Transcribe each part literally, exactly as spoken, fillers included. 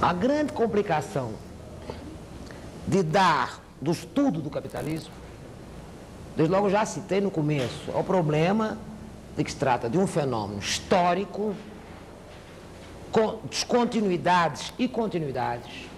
A grande complicação de dar do estudo do capitalismo, desde logo já citei no começo, é o problema de que se trata de um fenômeno histórico, com descontinuidades e continuidades,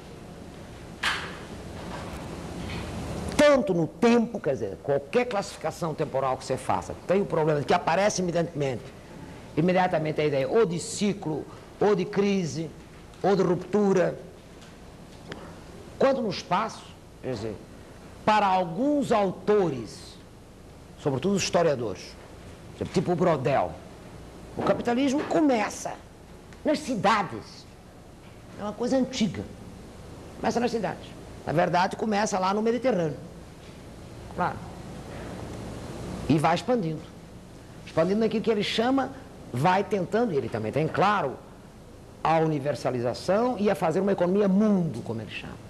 tanto no tempo, quer dizer, qualquer classificação temporal que você faça, tem o problema de que aparece imediatamente, imediatamente a ideia ou de ciclo, ou de crise, ou de ruptura, quanto no espaço, quer dizer, para alguns autores, sobretudo os historiadores, tipo o Brodel, o capitalismo começa nas cidades, é uma coisa antiga, começa nas cidades, na verdade começa lá no Mediterrâneo, claro, e vai expandindo, expandindo naquilo que ele chama, vai tentando, e ele também tem claro, a universalização e a fazer uma economia mundo, como ele chama.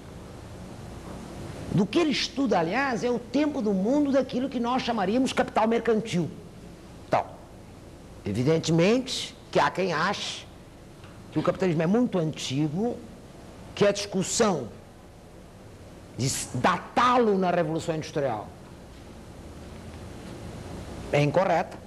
Do que ele estuda, aliás, é o tempo do mundo daquilo que nós chamaríamos capital mercantil. Então, evidentemente que há quem ache que o capitalismo é muito antigo, que a discussão de datá-lo na Revolução Industrial é incorreta.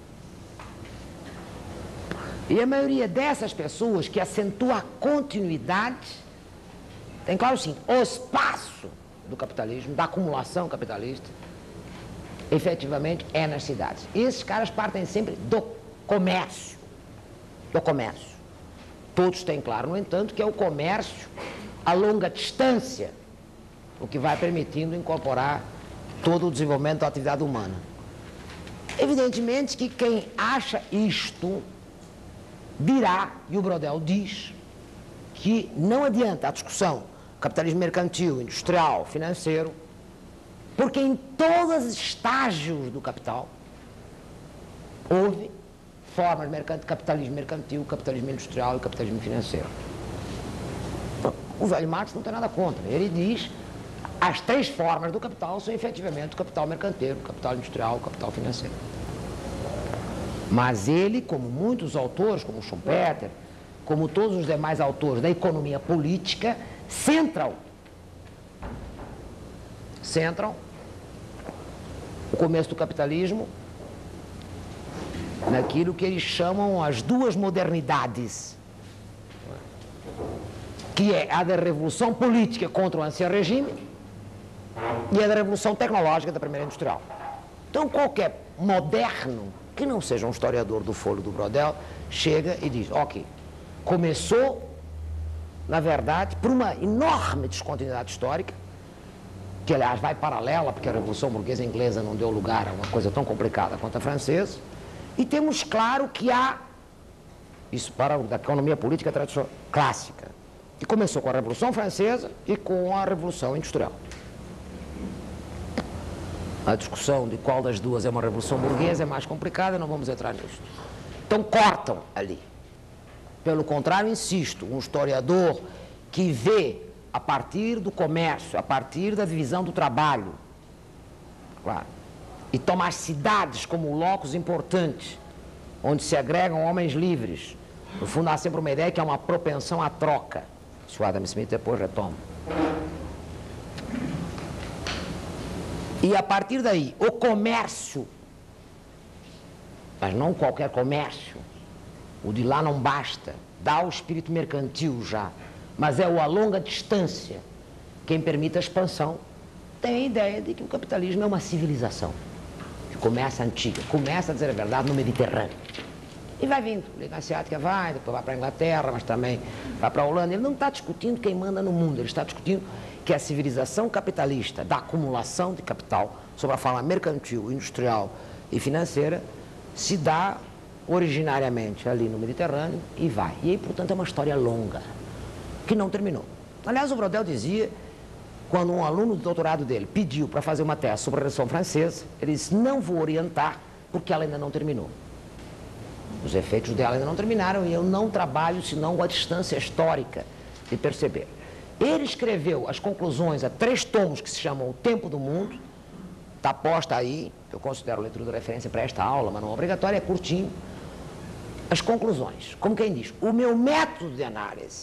E a maioria dessas pessoas que acentua a continuidade, tem claro sim, o espaço do capitalismo, da acumulação capitalista, efetivamente é nas cidades. E esses caras partem sempre do comércio, do comércio. Todos têm claro, no entanto, que é o comércio a longa distância, o que vai permitindo incorporar todo o desenvolvimento da atividade humana. Evidentemente que quem acha isto dirá, e o Brodel diz, que não adianta a discussão capitalismo mercantil, industrial, financeiro, porque em todos os estágios do capital houve formas de capitalismo mercantil, capitalismo industrial e capitalismo financeiro. O velho Marx não tem nada contra, ele diz as três formas do capital são efetivamente o capital mercantil, o capital industrial, o capital financeiro. Mas ele, como muitos autores, como Schumpeter, como todos os demais autores da economia política, centram, centram o começo do capitalismo naquilo que eles chamam as duas modernidades, que é a da revolução política contra o ancião regime e a da revolução tecnológica da primeira industrial. Então qualquer moderno que não seja um historiador do fôlego do Brodel, chega e diz, ok, começou, na verdade, por uma enorme descontinuidade histórica, que aliás vai paralela, porque a Revolução Burguesa Inglesa não deu lugar a uma coisa tão complicada quanto a francesa, e temos claro que há, isso para a economia política tradicional clássica, que começou com a Revolução Francesa e com a Revolução Industrial. A discussão de qual das duas é uma revolução burguesa é mais complicada, não vamos entrar nisso. Então cortam ali. Pelo contrário, insisto, um historiador que vê a partir do comércio, a partir da divisão do trabalho, claro, e toma as cidades como locos importantes, onde se agregam homens livres. No fundo, há sempre uma ideia que é uma propensão à troca. Isso o Adam Smith depois retoma. E a partir daí, o comércio, mas não qualquer comércio, o de lá não basta, dá o espírito mercantil já, mas é o a longa distância quem permite a expansão, tem a ideia de que o capitalismo é uma civilização, que começa antiga, começa, a dizer a verdade, no Mediterrâneo. E vai vindo, a Liga Asiática vai, depois vai para a Inglaterra, mas também vai para a Holanda. Ele não está discutindo quem manda no mundo, ele está discutindo que a civilização capitalista da acumulação de capital, sob a forma mercantil, industrial e financeira, se dá originariamente ali no Mediterrâneo e vai. E aí, portanto, é uma história longa, que não terminou. Aliás, o Brodel dizia, quando um aluno do doutorado dele pediu para fazer uma tese sobre a Revolução Francesa, ele disse, não vou orientar, porque ela ainda não terminou. Os efeitos dela ainda não terminaram e eu não trabalho senão com a distância histórica de perceber. Ele escreveu as conclusões a três tomos que se chamam O Tempo do Mundo, está posta aí, eu considero leitura de referência para esta aula, mas não é obrigatória, é curtinho. As conclusões, como quem diz, o meu método de análise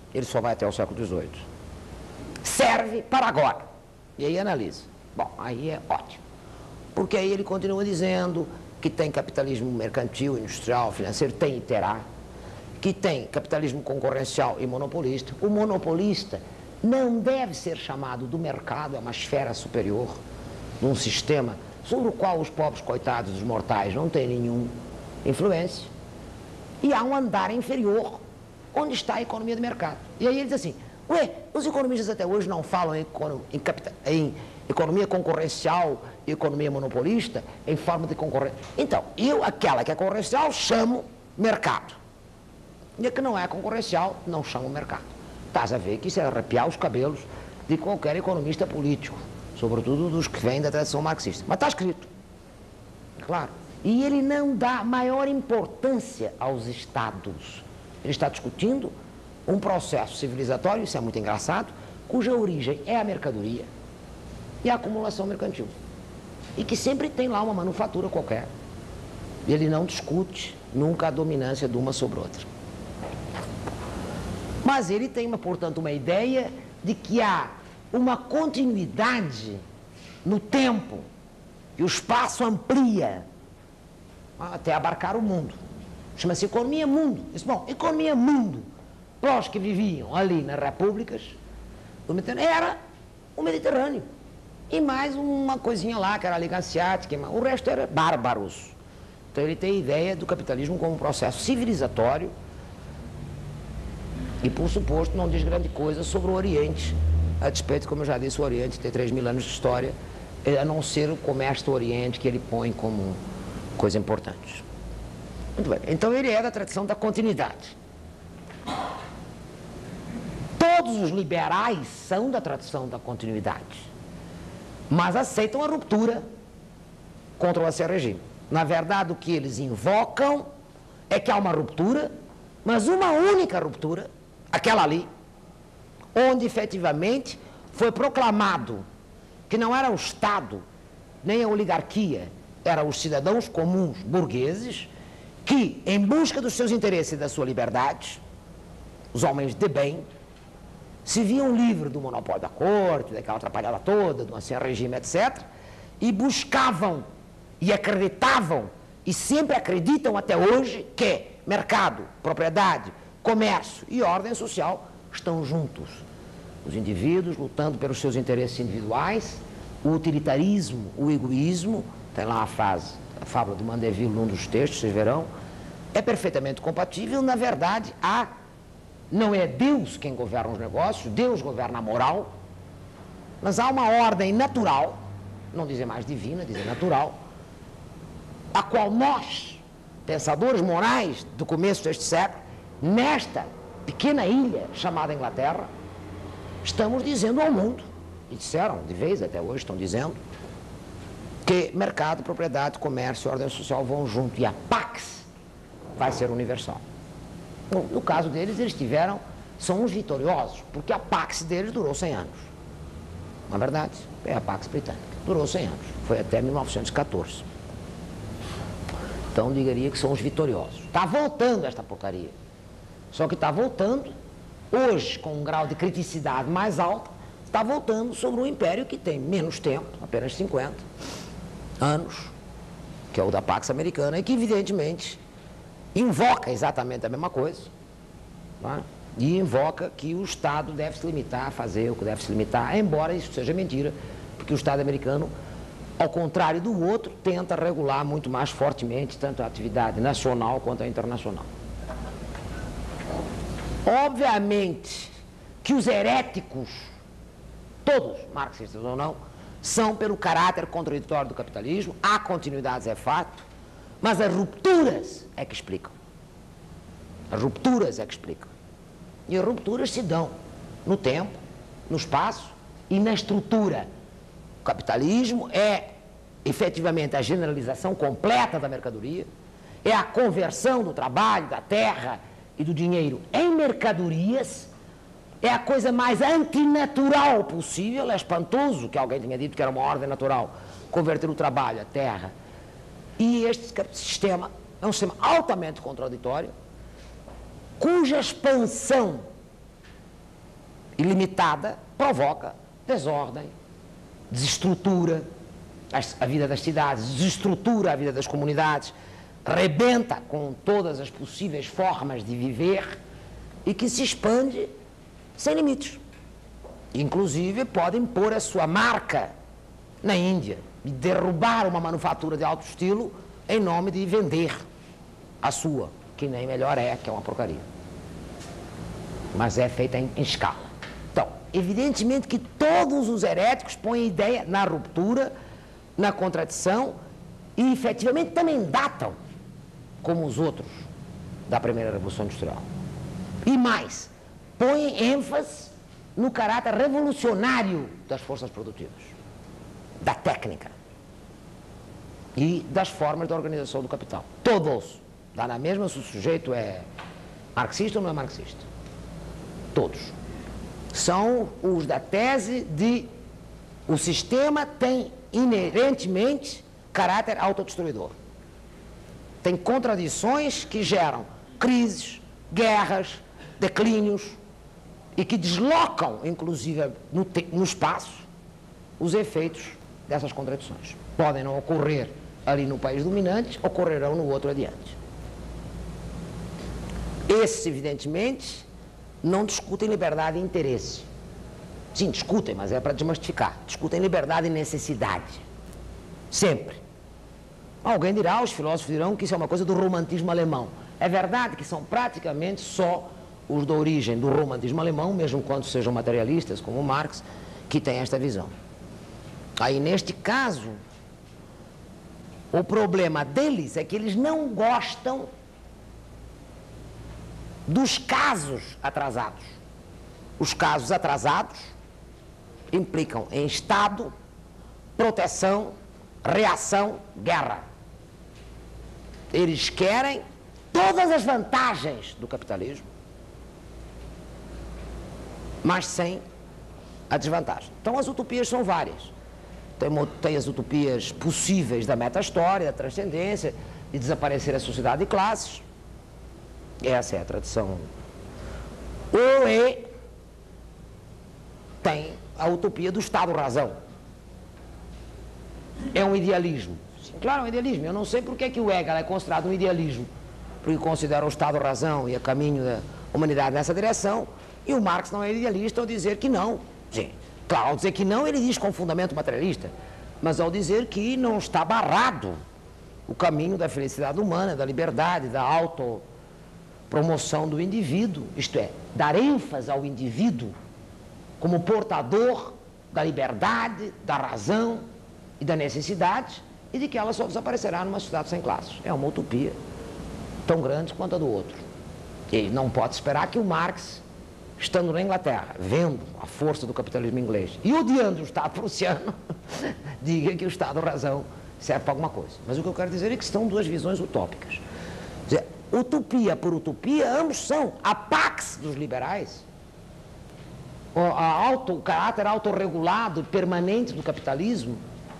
ele só vai até o século dezoito. Serve para agora. E aí analisa. Bom, aí é ótimo. Porque aí ele continua dizendo que tem capitalismo mercantil, industrial, financeiro, tem e terá, que tem capitalismo concorrencial e monopolista. O monopolista não deve ser chamado do mercado, é uma esfera superior de um sistema sobre o qual os pobres coitados dos mortais não têm nenhuma influência. E há um andar inferior, onde está a economia de mercado. E aí ele diz assim, ué, os economistas até hoje não falam em, em, capital, em economia concorrencial e economia monopolista, em forma de concorrência. Então, eu, aquela que é concorrencial, chamo mercado. E a que não é concorrencial, não chamo mercado. Estás a ver que isso é arrepiar os cabelos de qualquer economista político, sobretudo dos que vêm da tradição marxista. Mas está escrito, claro. E ele não dá maior importância aos Estados. Ele está discutindo um processo civilizatório, isso é muito engraçado, cuja origem é a mercadoria e a acumulação mercantil. E que sempre tem lá uma manufatura qualquer. Ele não discute nunca a dominância de uma sobre outra. Mas ele tem, portanto, uma ideia de que há uma continuidade no tempo, e o espaço amplia até abarcar o mundo. Chama-se economia mundo. Diz, bom, economia mundo, para os que viviam ali nas repúblicas do Mediterrâneo, era o Mediterrâneo. E mais uma coisinha lá, que era a Liga Asiática, o resto era bárbaros. Então ele tem a ideia do capitalismo como um processo civilizatório e, por suposto, não diz grande coisa sobre o Oriente, a despeito, como eu já disse, o Oriente tem três mil anos de história, a não ser o comércio do Oriente que ele põe como coisa importante. Muito bem, então ele é da tradição da continuidade. Todos os liberais são da tradição da continuidade, mas aceitam a ruptura contra o ancião regime. Na verdade, o que eles invocam é que há uma ruptura, mas uma única ruptura, aquela ali, onde efetivamente foi proclamado que não era o Estado, nem a oligarquia, eram os cidadãos comuns burgueses, que, em busca dos seus interesses e da sua liberdade, os homens de bem, se viam livres do monopólio da corte, daquela atrapalhada toda, do ancião regime, etcétera, e buscavam e acreditavam, e sempre acreditam até hoje, que mercado, propriedade, comércio e ordem social estão juntos. Os indivíduos lutando pelos seus interesses individuais, o utilitarismo, o egoísmo, tem lá a frase, a fábula do Mandeville num dos textos, vocês verão, é perfeitamente compatível. Na verdade, há, não é Deus quem governa os negócios, Deus governa a moral, mas há uma ordem natural, não dizer mais divina, dizer natural, a qual nós, pensadores morais do começo deste século, nesta pequena ilha chamada Inglaterra, estamos dizendo ao mundo, e disseram de vez até hoje, estão dizendo, que mercado, propriedade, comércio e ordem social vão junto, e a Pax vai ser universal. Bom, no caso deles, eles tiveram, são os vitoriosos, porque a Pax deles durou cem anos. Na verdade, é a Pax Britânica, durou cem anos, foi até mil novecentos e quatorze. Então, diria que são os vitoriosos. Está voltando esta porcaria. Só que está voltando, hoje, com um grau de criticidade mais alto, está voltando sobre um império que tem menos tempo, apenas cinquenta anos, que é o da Pax Americana, e que, evidentemente, invoca exatamente a mesma coisa, tá? E invoca que o Estado deve se limitar a fazer o que deve se limitar, embora isso seja mentira, porque o Estado americano, ao contrário do outro, tenta regular muito mais fortemente tanto a atividade nacional quanto a internacional. Obviamente que os heréticos, todos, marxistas ou não, são pelo caráter contraditório do capitalismo, há continuidades, é fato, mas as rupturas é que explicam. As rupturas é que explicam. E as rupturas se dão no tempo, no espaço e na estrutura. O capitalismo é, efetivamente, a generalização completa da mercadoria, é a conversão do trabalho, da terra e do dinheiro em mercadorias, é a coisa mais antinatural possível, é espantoso que alguém tenha dito que era uma ordem natural, converter o trabalho, a terra. E este sistema é um sistema altamente contraditório, cuja expansão ilimitada provoca desordem, desestrutura a vida das cidades, desestrutura a vida das comunidades, rebenta com todas as possíveis formas de viver e que se expande sem limites. Inclusive pode impor a sua marca na Índia e derrubar uma manufatura de alto estilo em nome de vender a sua, que nem melhor é, que é uma porcaria. Mas é feita em, em escala. Então, evidentemente que todos os heréticos põem a ideia na ruptura, na contradição e efetivamente também datam como os outros da primeira Revolução Industrial. E mais, põem ênfase no caráter revolucionário das forças produtivas, da técnica e das formas de organização do capital. Todos. Dá na mesma se o sujeito é marxista ou não é marxista. Todos. São os da tese de o sistema tem inerentemente caráter autodestruidor. Tem contradições que geram crises, guerras, declínios e que deslocam, inclusive, no, te no espaço, os efeitos dessas contradições. Podem não ocorrer ali no país dominante, ocorrerão no outro adiante. Esses, evidentemente, não discutem liberdade e interesse. Sim, discutem, mas é para desmistificar. Discutem liberdade e necessidade. Sempre. Alguém dirá, os filósofos dirão que isso é uma coisa do romantismo alemão. É verdade que são praticamente só os da origem do romantismo alemão, mesmo quando sejam materialistas, como Marx, que têm esta visão. Aí, neste caso, o problema deles é que eles não gostam dos casos atrasados. Os casos atrasados implicam em Estado, proteção, reação, guerra. Eles querem todas as vantagens do capitalismo, mas sem a desvantagem. Então as utopias são várias. Tem, tem as utopias possíveis da meta-história, da transcendência, de desaparecer a sociedade de classes. Essa é a tradição. Ou é, tem a utopia do Estado-razão. É um idealismo. Sim, claro, é um idealismo. Eu não sei por que, que o Hegel é considerado um idealismo, porque considera o Estado-razão e o caminho da humanidade nessa direção, e o Marx não é idealista ao dizer que não. Sim, claro, ao dizer que não, ele diz com fundamento materialista, mas ao dizer que não está barrado o caminho da felicidade humana, da liberdade, da autopromoção do indivíduo, isto é, dar ênfase ao indivíduo como portador da liberdade, da razão e da necessidade, e de que ela só desaparecerá numa sociedade sem classes. É uma utopia tão grande quanto a do outro. E não pode esperar que o Marx, estando na Inglaterra, vendo a força do capitalismo inglês e odiando o Estado prussiano, diga que o Estado-razão serve para alguma coisa. Mas o que eu quero dizer é que são duas visões utópicas. Quer dizer, utopia por utopia, ambos são a pax dos liberais, o, a auto, o caráter autorregulado, permanente do capitalismo.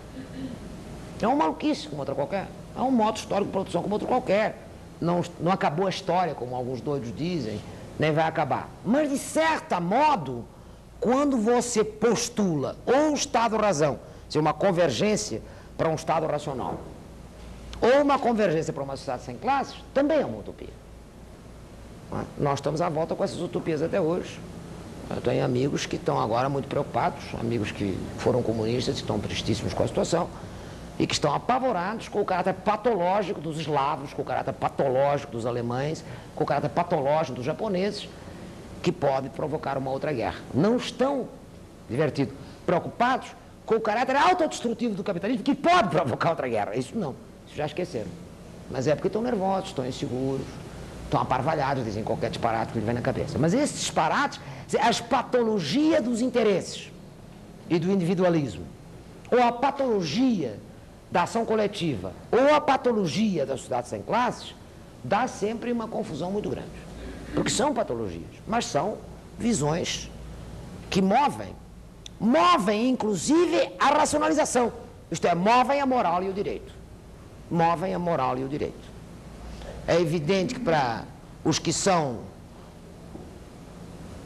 É uma maluquice como outra qualquer. É um modo histórico de produção como outro qualquer. Não, não acabou a história, como alguns doidos dizem, nem vai acabar. Mas, de certo modo, quando você postula ou um Estado-razão, se uma convergência para um Estado racional, ou uma convergência para uma sociedade sem classes, também é uma utopia. Nós estamos à volta com essas utopias até hoje. Eu tenho amigos que estão agora muito preocupados, amigos que foram comunistas e estão tristíssimos com a situação, e que estão apavorados com o caráter patológico dos eslavos, com o caráter patológico dos alemães, com o caráter patológico dos japoneses, que pode provocar uma outra guerra. Não estão, divertido, preocupados com o caráter autodestrutivo do capitalismo, que pode provocar outra guerra. Isso não, isso já esqueceram. Mas é porque estão nervosos, estão inseguros, estão aparvalhados, dizem qualquer disparate que lhe vem na cabeça. Mas esses disparates, as patologias dos interesses e do individualismo, ou a patologia da ação coletiva, ou a patologia da sociedade sem classes, dá sempre uma confusão muito grande. Porque são patologias, mas são visões que movem, movem inclusive a racionalização, isto é, movem a moral e o direito. Movem a moral e o direito. É evidente que para os que são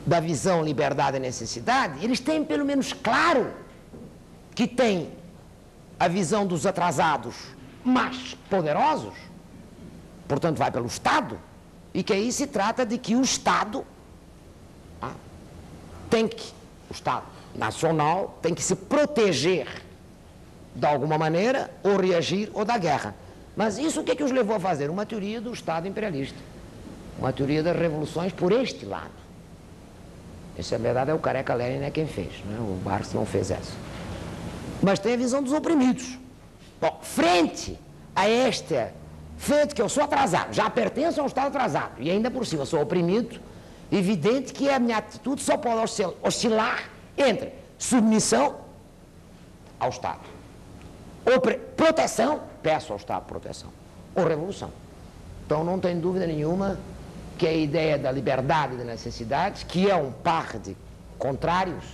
da visão liberdade e necessidade, eles têm pelo menos claro que tem a visão dos atrasados mais poderosos, portanto vai pelo Estado, e que aí se trata de que o Estado ah, tem que, o Estado nacional tem que se proteger de alguma maneira, ou reagir, ou da guerra. Mas isso o que é que os levou a fazer? Uma teoria do Estado imperialista, uma teoria das revoluções por este lado. Isso, na verdade, é o Careca Lenin é quem fez, né? O Marx não fez essa. Mas tem a visão dos oprimidos. Bom, frente a esta, frente que eu sou atrasado, já pertenço a um Estado atrasado, e ainda por cima sou oprimido, evidente que a minha atitude só pode oscilar entre submissão ao Estado, ou proteção, peço ao Estado proteção, ou revolução. Então não tem dúvida nenhuma que a ideia da liberdade e da necessidade, que é um par de contrários,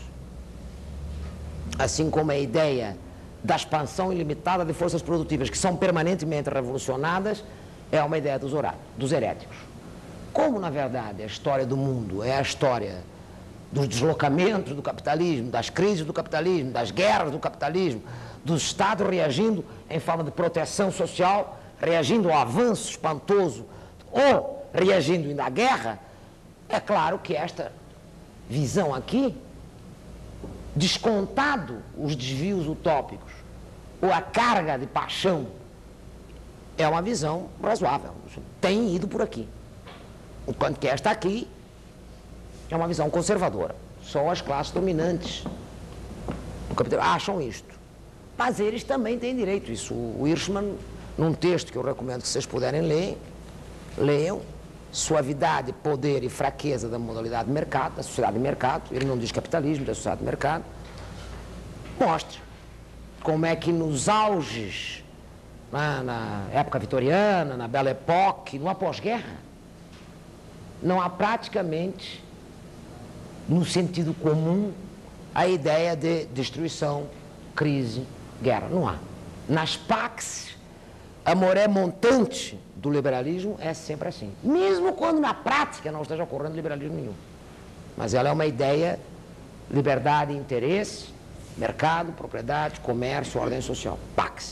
assim como a ideia da expansão ilimitada de forças produtivas que são permanentemente revolucionadas, é uma ideia dos, horários, dos heréticos. Como, na verdade, a história do mundo é a história dos deslocamentos do capitalismo, das crises do capitalismo, das guerras do capitalismo, do Estado reagindo em forma de proteção social, reagindo ao avanço espantoso, ou reagindo na guerra, é claro que esta visão aqui, descontado os desvios utópicos, ou a carga de paixão, é uma visão razoável, tem ido por aqui. Enquanto que esta aqui é uma visão conservadora. Só as classes dominantes do capitalismo acham isto. Mas eles também têm direito. Isso, o Hirschman, num texto que eu recomendo que vocês puderem ler, leiam, Suavidade, Poder e Fraqueza da Modalidade de Mercado, da Sociedade de Mercado, ele não diz capitalismo, da Sociedade de Mercado, mostra como é que nos auges, na, na época vitoriana, na Belle Époque, no após-guerra, não há praticamente, no sentido comum, a ideia de destruição, crise, guerra. Não há. Nas Pax, a maré montante do liberalismo é sempre assim. Mesmo quando na prática não esteja ocorrendo liberalismo nenhum. Mas ela é uma ideia, liberdade e interesse, mercado, propriedade, comércio, ordem social. Pax.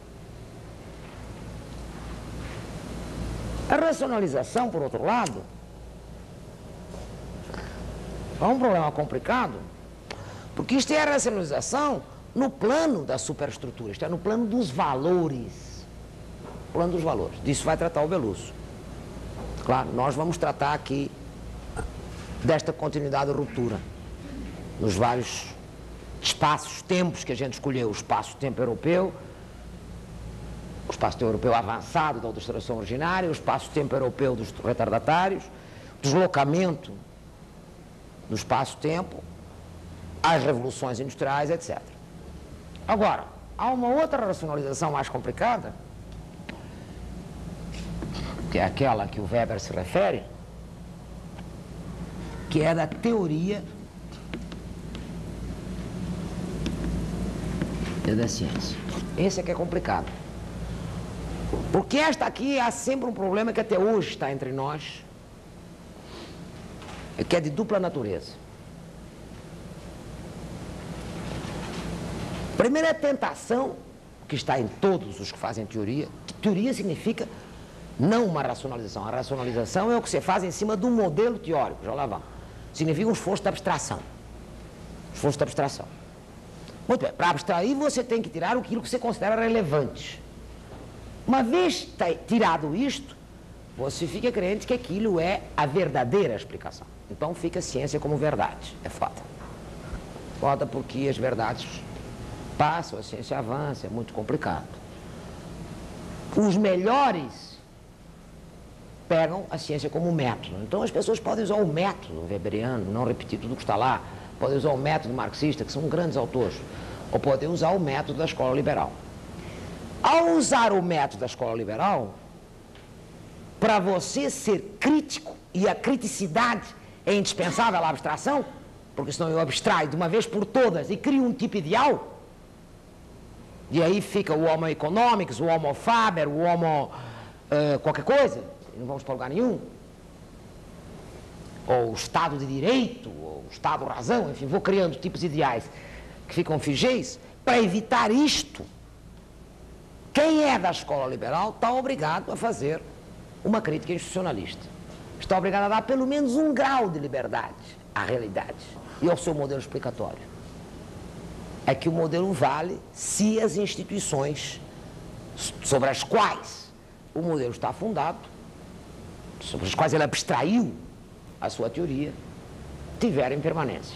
A racionalização, por outro lado, é um problema complicado, porque isto é a racionalização no plano da superestrutura, isto é, no plano dos valores. Plano dos valores. Disso vai tratar o Veloso. Claro, nós vamos tratar aqui desta continuidade e ruptura, nos vários espaços, tempos que a gente escolheu, o espaço-tempo europeu, o espaço-tempo europeu avançado da ilustração originária, o espaço-tempo europeu dos retardatários, deslocamento do espaço-tempo, as revoluções industriais, etcétera. Agora, há uma outra racionalização mais complicada, que é aquela que o Weber se refere, que é da teoria e da ciência. Esse é que é complicado. Porque esta aqui há sempre um problema que até hoje está entre nós, que é de dupla natureza. Primeira tentação, que está em todos os que fazem teoria, que teoria significa não uma racionalização. A racionalização é o que você faz em cima de um modelo teórico, já lá vamos. Significa um esforço de abstração. Esforço de abstração. Muito bem, para abstrair você tem que tirar aquilo que você considera relevante. Uma vez tirado isto, você fica crente que aquilo é a verdadeira explicação. Então fica a ciência como verdade. É foda. Foda porque as verdades passam, a ciência avança, é muito complicado. Os melhores pegam a ciência como método. Então as pessoas podem usar o método weberiano, não repetir tudo que está lá, podem usar o método marxista, que são grandes autores, ou podem usar o método da escola liberal. Ao usar o método da escola liberal, para você ser crítico, e a criticidade é indispensável à abstração, porque senão eu abstraio de uma vez por todas e crio um tipo ideal, e aí fica o homo economics, o homo faber, o homo uh, qualquer coisa, não vamos para lugar nenhum. ou o Estado de Direito, ou o Estado-razão, enfim, vou criando tipos ideais que ficam figéis. Para evitar isto, quem é da escola liberal está obrigado a fazer uma crítica institucionalista. Está obrigado a dar pelo menos um grau de liberdade à realidade e ao seu modelo explicatório. É que o modelo vale se as instituições sobre as quais o modelo está fundado, sobre as quais ele abstraiu a sua teoria, tiverem permanência.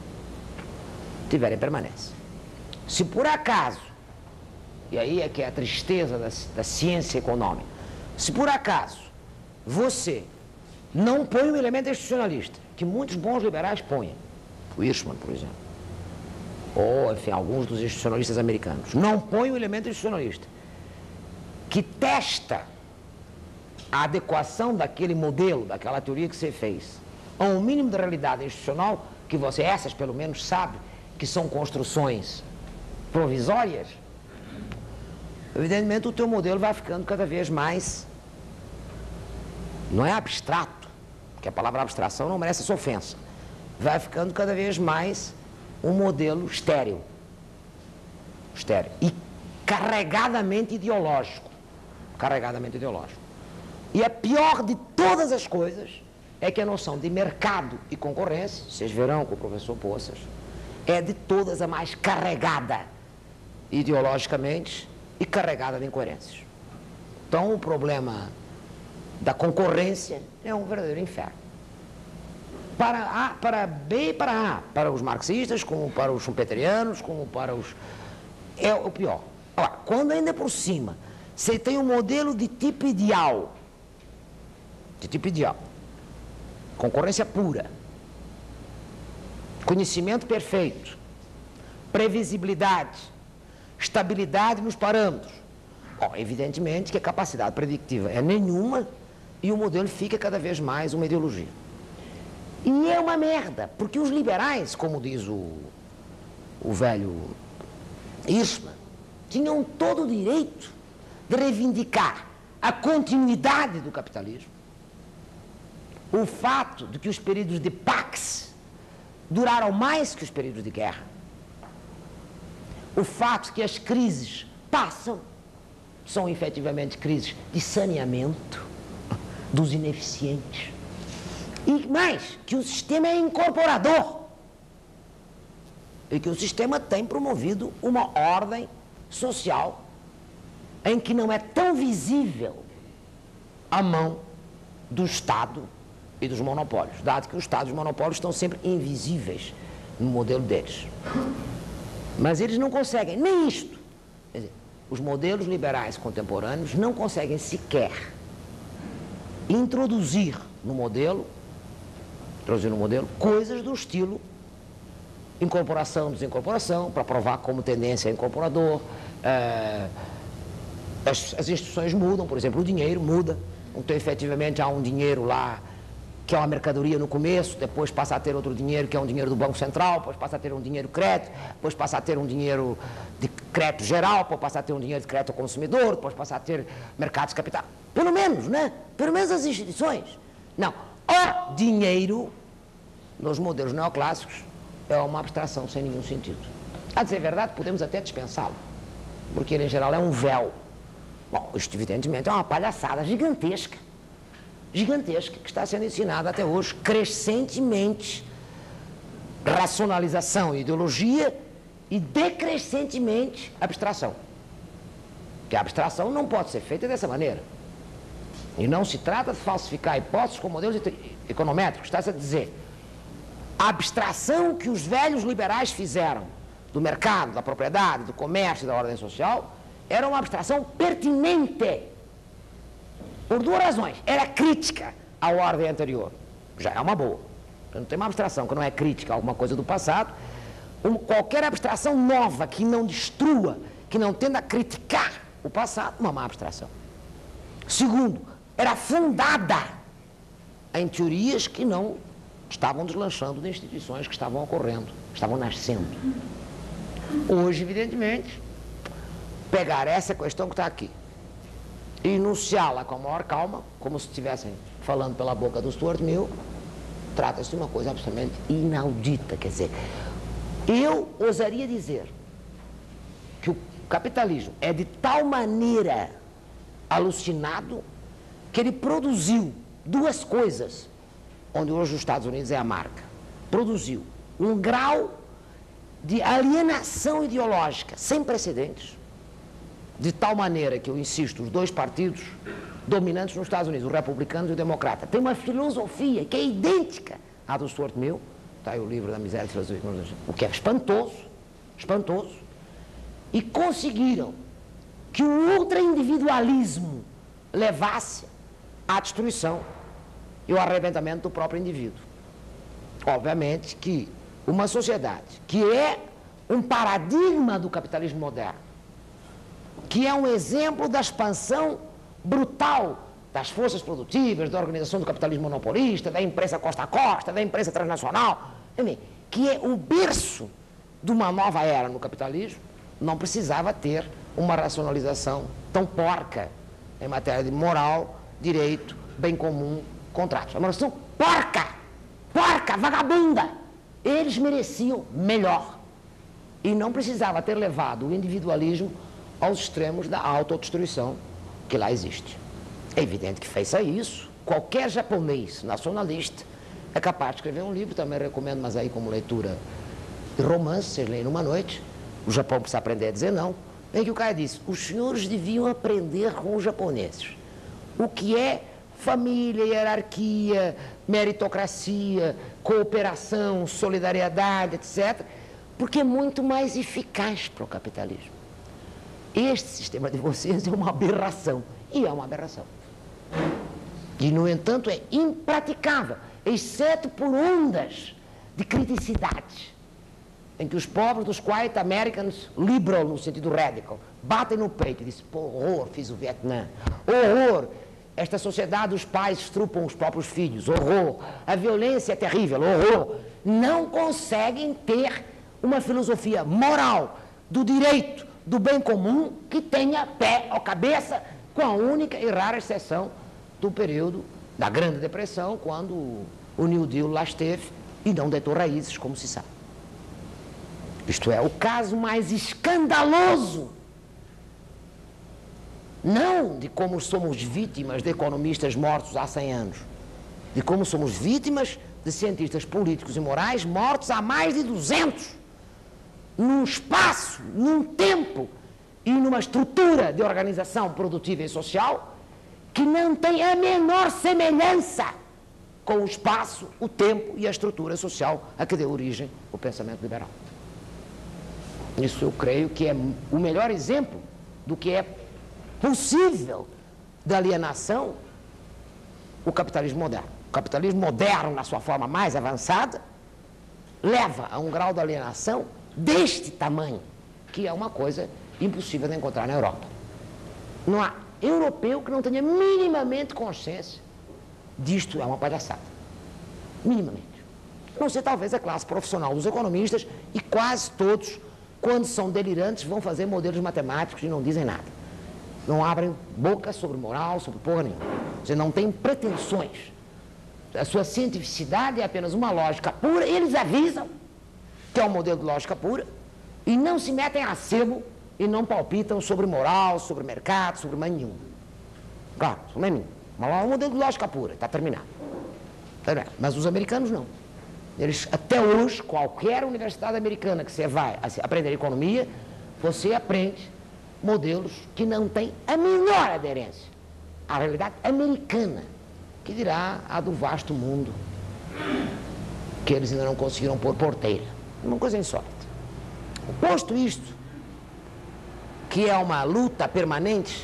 Tiverem permanência. Se por acaso, e aí é que é a tristeza da, da ciência econômica, se por acaso você não põe um elemento institucionalista, que muitos bons liberais põem, o Hirschman, por exemplo, ou, enfim, alguns dos institucionalistas americanos, não põe um elemento institucionalista, que testa a adequação daquele modelo, daquela teoria que você fez, a um mínimo de realidade institucional, que você, essas pelo menos, sabe que são construções provisórias, evidentemente o teu modelo vai ficando cada vez mais, não é abstrato, porque a palavra abstração não merece essa ofensa, vai ficando cada vez mais um modelo estéril, estéril e carregadamente ideológico, carregadamente ideológico. E a pior de todas as coisas é que a noção de mercado e concorrência, vocês verão com o professor Poças, é de todas a mais carregada ideologicamente e carregada de incoerências. Então o problema da concorrência é um verdadeiro inferno. Para A, para B e para A, para os marxistas, como para os schumpeterianos, como para os... é o pior. Ora, quando ainda por cima você tem um modelo de tipo ideal, de tipo ideal, concorrência pura, conhecimento perfeito, previsibilidade, estabilidade nos parâmetros. Bom, evidentemente que a capacidade predictiva é nenhuma e o modelo fica cada vez mais uma ideologia. E é uma merda, porque os liberais, como diz o, o velho Hirschman, tinham todo o direito de reivindicar a continuidade do capitalismo, o fato de que os períodos de Pax duraram mais que os períodos de guerra, o fato de que as crises passam, são efetivamente crises de saneamento dos ineficientes, e mais, que o sistema é incorporador e que o sistema tem promovido uma ordem social em que não é tão visível a mão do Estado e dos monopólios, dado que o Estado e os monopólios estão sempre invisíveis no modelo deles. Mas eles não conseguem nem isto. Quer dizer, os modelos liberais contemporâneos não conseguem sequer introduzir no modelo, introduzir no modelo coisas do estilo incorporação, desincorporação, para provar como tendência é incorporador. É, as, as instituições mudam, por exemplo, o dinheiro muda. Então, efetivamente, há um dinheiro lá que é uma mercadoria no começo, depois passa a ter outro dinheiro que é um dinheiro do Banco Central, depois passa a ter um dinheiro crédito, depois passa a ter um dinheiro de crédito geral, depois passa a ter um dinheiro de crédito ao consumidor, depois passa a ter mercados de capital. Pelo menos, né? Pelo menos as instituições. Não. O dinheiro, nos modelos neoclássicos, é uma abstração sem nenhum sentido. A dizer a verdade, podemos até dispensá-lo, porque ele, em geral, é um véu. Bom, isto, evidentemente, é uma palhaçada gigantesca, gigantesca, que está sendo ensinada até hoje, crescentemente, racionalização e ideologia, e decrescentemente abstração. Porque a abstração não pode ser feita dessa maneira. E não se trata de falsificar hipóteses com modelos econométricos, está-se a dizer, a abstração que os velhos liberais fizeram do mercado, da propriedade, do comércio e da ordem social, era uma abstração pertinente, por duas razões. Era crítica à ordem anterior, já é uma boa. Não tem uma abstração que não é crítica a alguma coisa do passado. Uma, qualquer abstração nova que não destrua, que não tenda a criticar o passado, uma má abstração. Segundo, era fundada em teorias que não estavam deslanchando de instituições que estavam ocorrendo, estavam nascendo. Hoje, evidentemente, pegar essa questão que está aqui e enunciá-la com a maior calma, como se estivessem falando pela boca do Stuart Mill, trata-se de uma coisa absolutamente inaudita. Quer dizer, eu ousaria dizer que o capitalismo é de tal maneira alucinado que ele produziu duas coisas, onde hoje os Estados Unidos é a marca. Produziu um grau de alienação ideológica sem precedentes, de tal maneira que, eu insisto, os dois partidos dominantes nos Estados Unidos, o republicano e o democrata, têm uma filosofia que é idêntica à do Stuart Mill, está aí o livro da Miséria e Filosofia, o que é espantoso, espantoso, e conseguiram que o ultra-individualismo levasse à destruição e o arrebentamento do próprio indivíduo. Obviamente que uma sociedade que é um paradigma do capitalismo moderno, que é um exemplo da expansão brutal das forças produtivas, da organização do capitalismo monopolista, da empresa costa a costa, da empresa transnacional, que é o berço de uma nova era no capitalismo, não precisava ter uma racionalização tão porca em matéria de moral, direito, bem comum, contratos. É uma ração porca, porca, vagabunda. Eles mereciam melhor. E não precisava ter levado o individualismo aos extremos da autodestruição que lá existe. É evidente que fez isso. Qualquer japonês nacionalista é capaz de escrever um livro, também recomendo, mas aí como leitura de romance, vocês leem numa noite, o Japão precisa aprender a dizer não, em que o cara disse, os senhores deviam aprender com os japoneses o que é família, hierarquia, meritocracia, cooperação, solidariedade, etcétera, porque é muito mais eficaz para o capitalismo. Este sistema de vocês é uma aberração, e é uma aberração. E, no entanto, é impraticável, exceto por ondas de criticidade, em que os povos dos White Americans, liberal no sentido radical, batem no peito e dizem, pô, horror, fiz o Vietnã, horror, esta sociedade, os pais estrupam os próprios filhos, horror, a violência é terrível, horror, não conseguem ter uma filosofia moral do direito, do bem comum, que tenha pé ou cabeça, com a única e rara exceção do período da Grande Depressão, quando o New Deal lá esteve e não deitou raízes, como se sabe. Isto é, o caso mais escandaloso, não de como somos vítimas de economistas mortos há cem anos, de como somos vítimas de cientistas políticos e morais mortos há mais de duzentos, num espaço, num tempo e numa estrutura de organização produtiva e social que não tem a menor semelhança com o espaço, o tempo e a estrutura social a que deu origem o pensamento liberal. Isso eu creio que é o melhor exemplo do que é possível da alienação o capitalismo moderno. O capitalismo moderno, na sua forma mais avançada, leva a um grau de alienação deste tamanho, que é uma coisa impossível de encontrar na Europa. Não há europeu que não tenha minimamente consciência disto é uma palhaçada. Minimamente. A não ser talvez a classe profissional dos economistas, e quase todos, quando são delirantes, vão fazer modelos matemáticos e não dizem nada. Não abrem boca sobre moral, sobre porra nenhuma. Você não tem pretensões. A sua cientificidade é apenas uma lógica pura, eles avisam que é um modelo de lógica pura, e não se metem a sebo e não palpitam sobre moral, sobre mercado, sobre mais nenhum. Claro, sobre mais nenhum. Mas lá é um modelo de lógica pura, está terminado. Tá terminado. Mas os americanos não. Eles, até hoje, qualquer universidade americana que você vai aprender economia, você aprende modelos que não têm a menor aderência à realidade americana, que dirá a do vasto mundo, que eles ainda não conseguiram pôr porteira. Uma coisa insólita. Posto isto, que é uma luta permanente,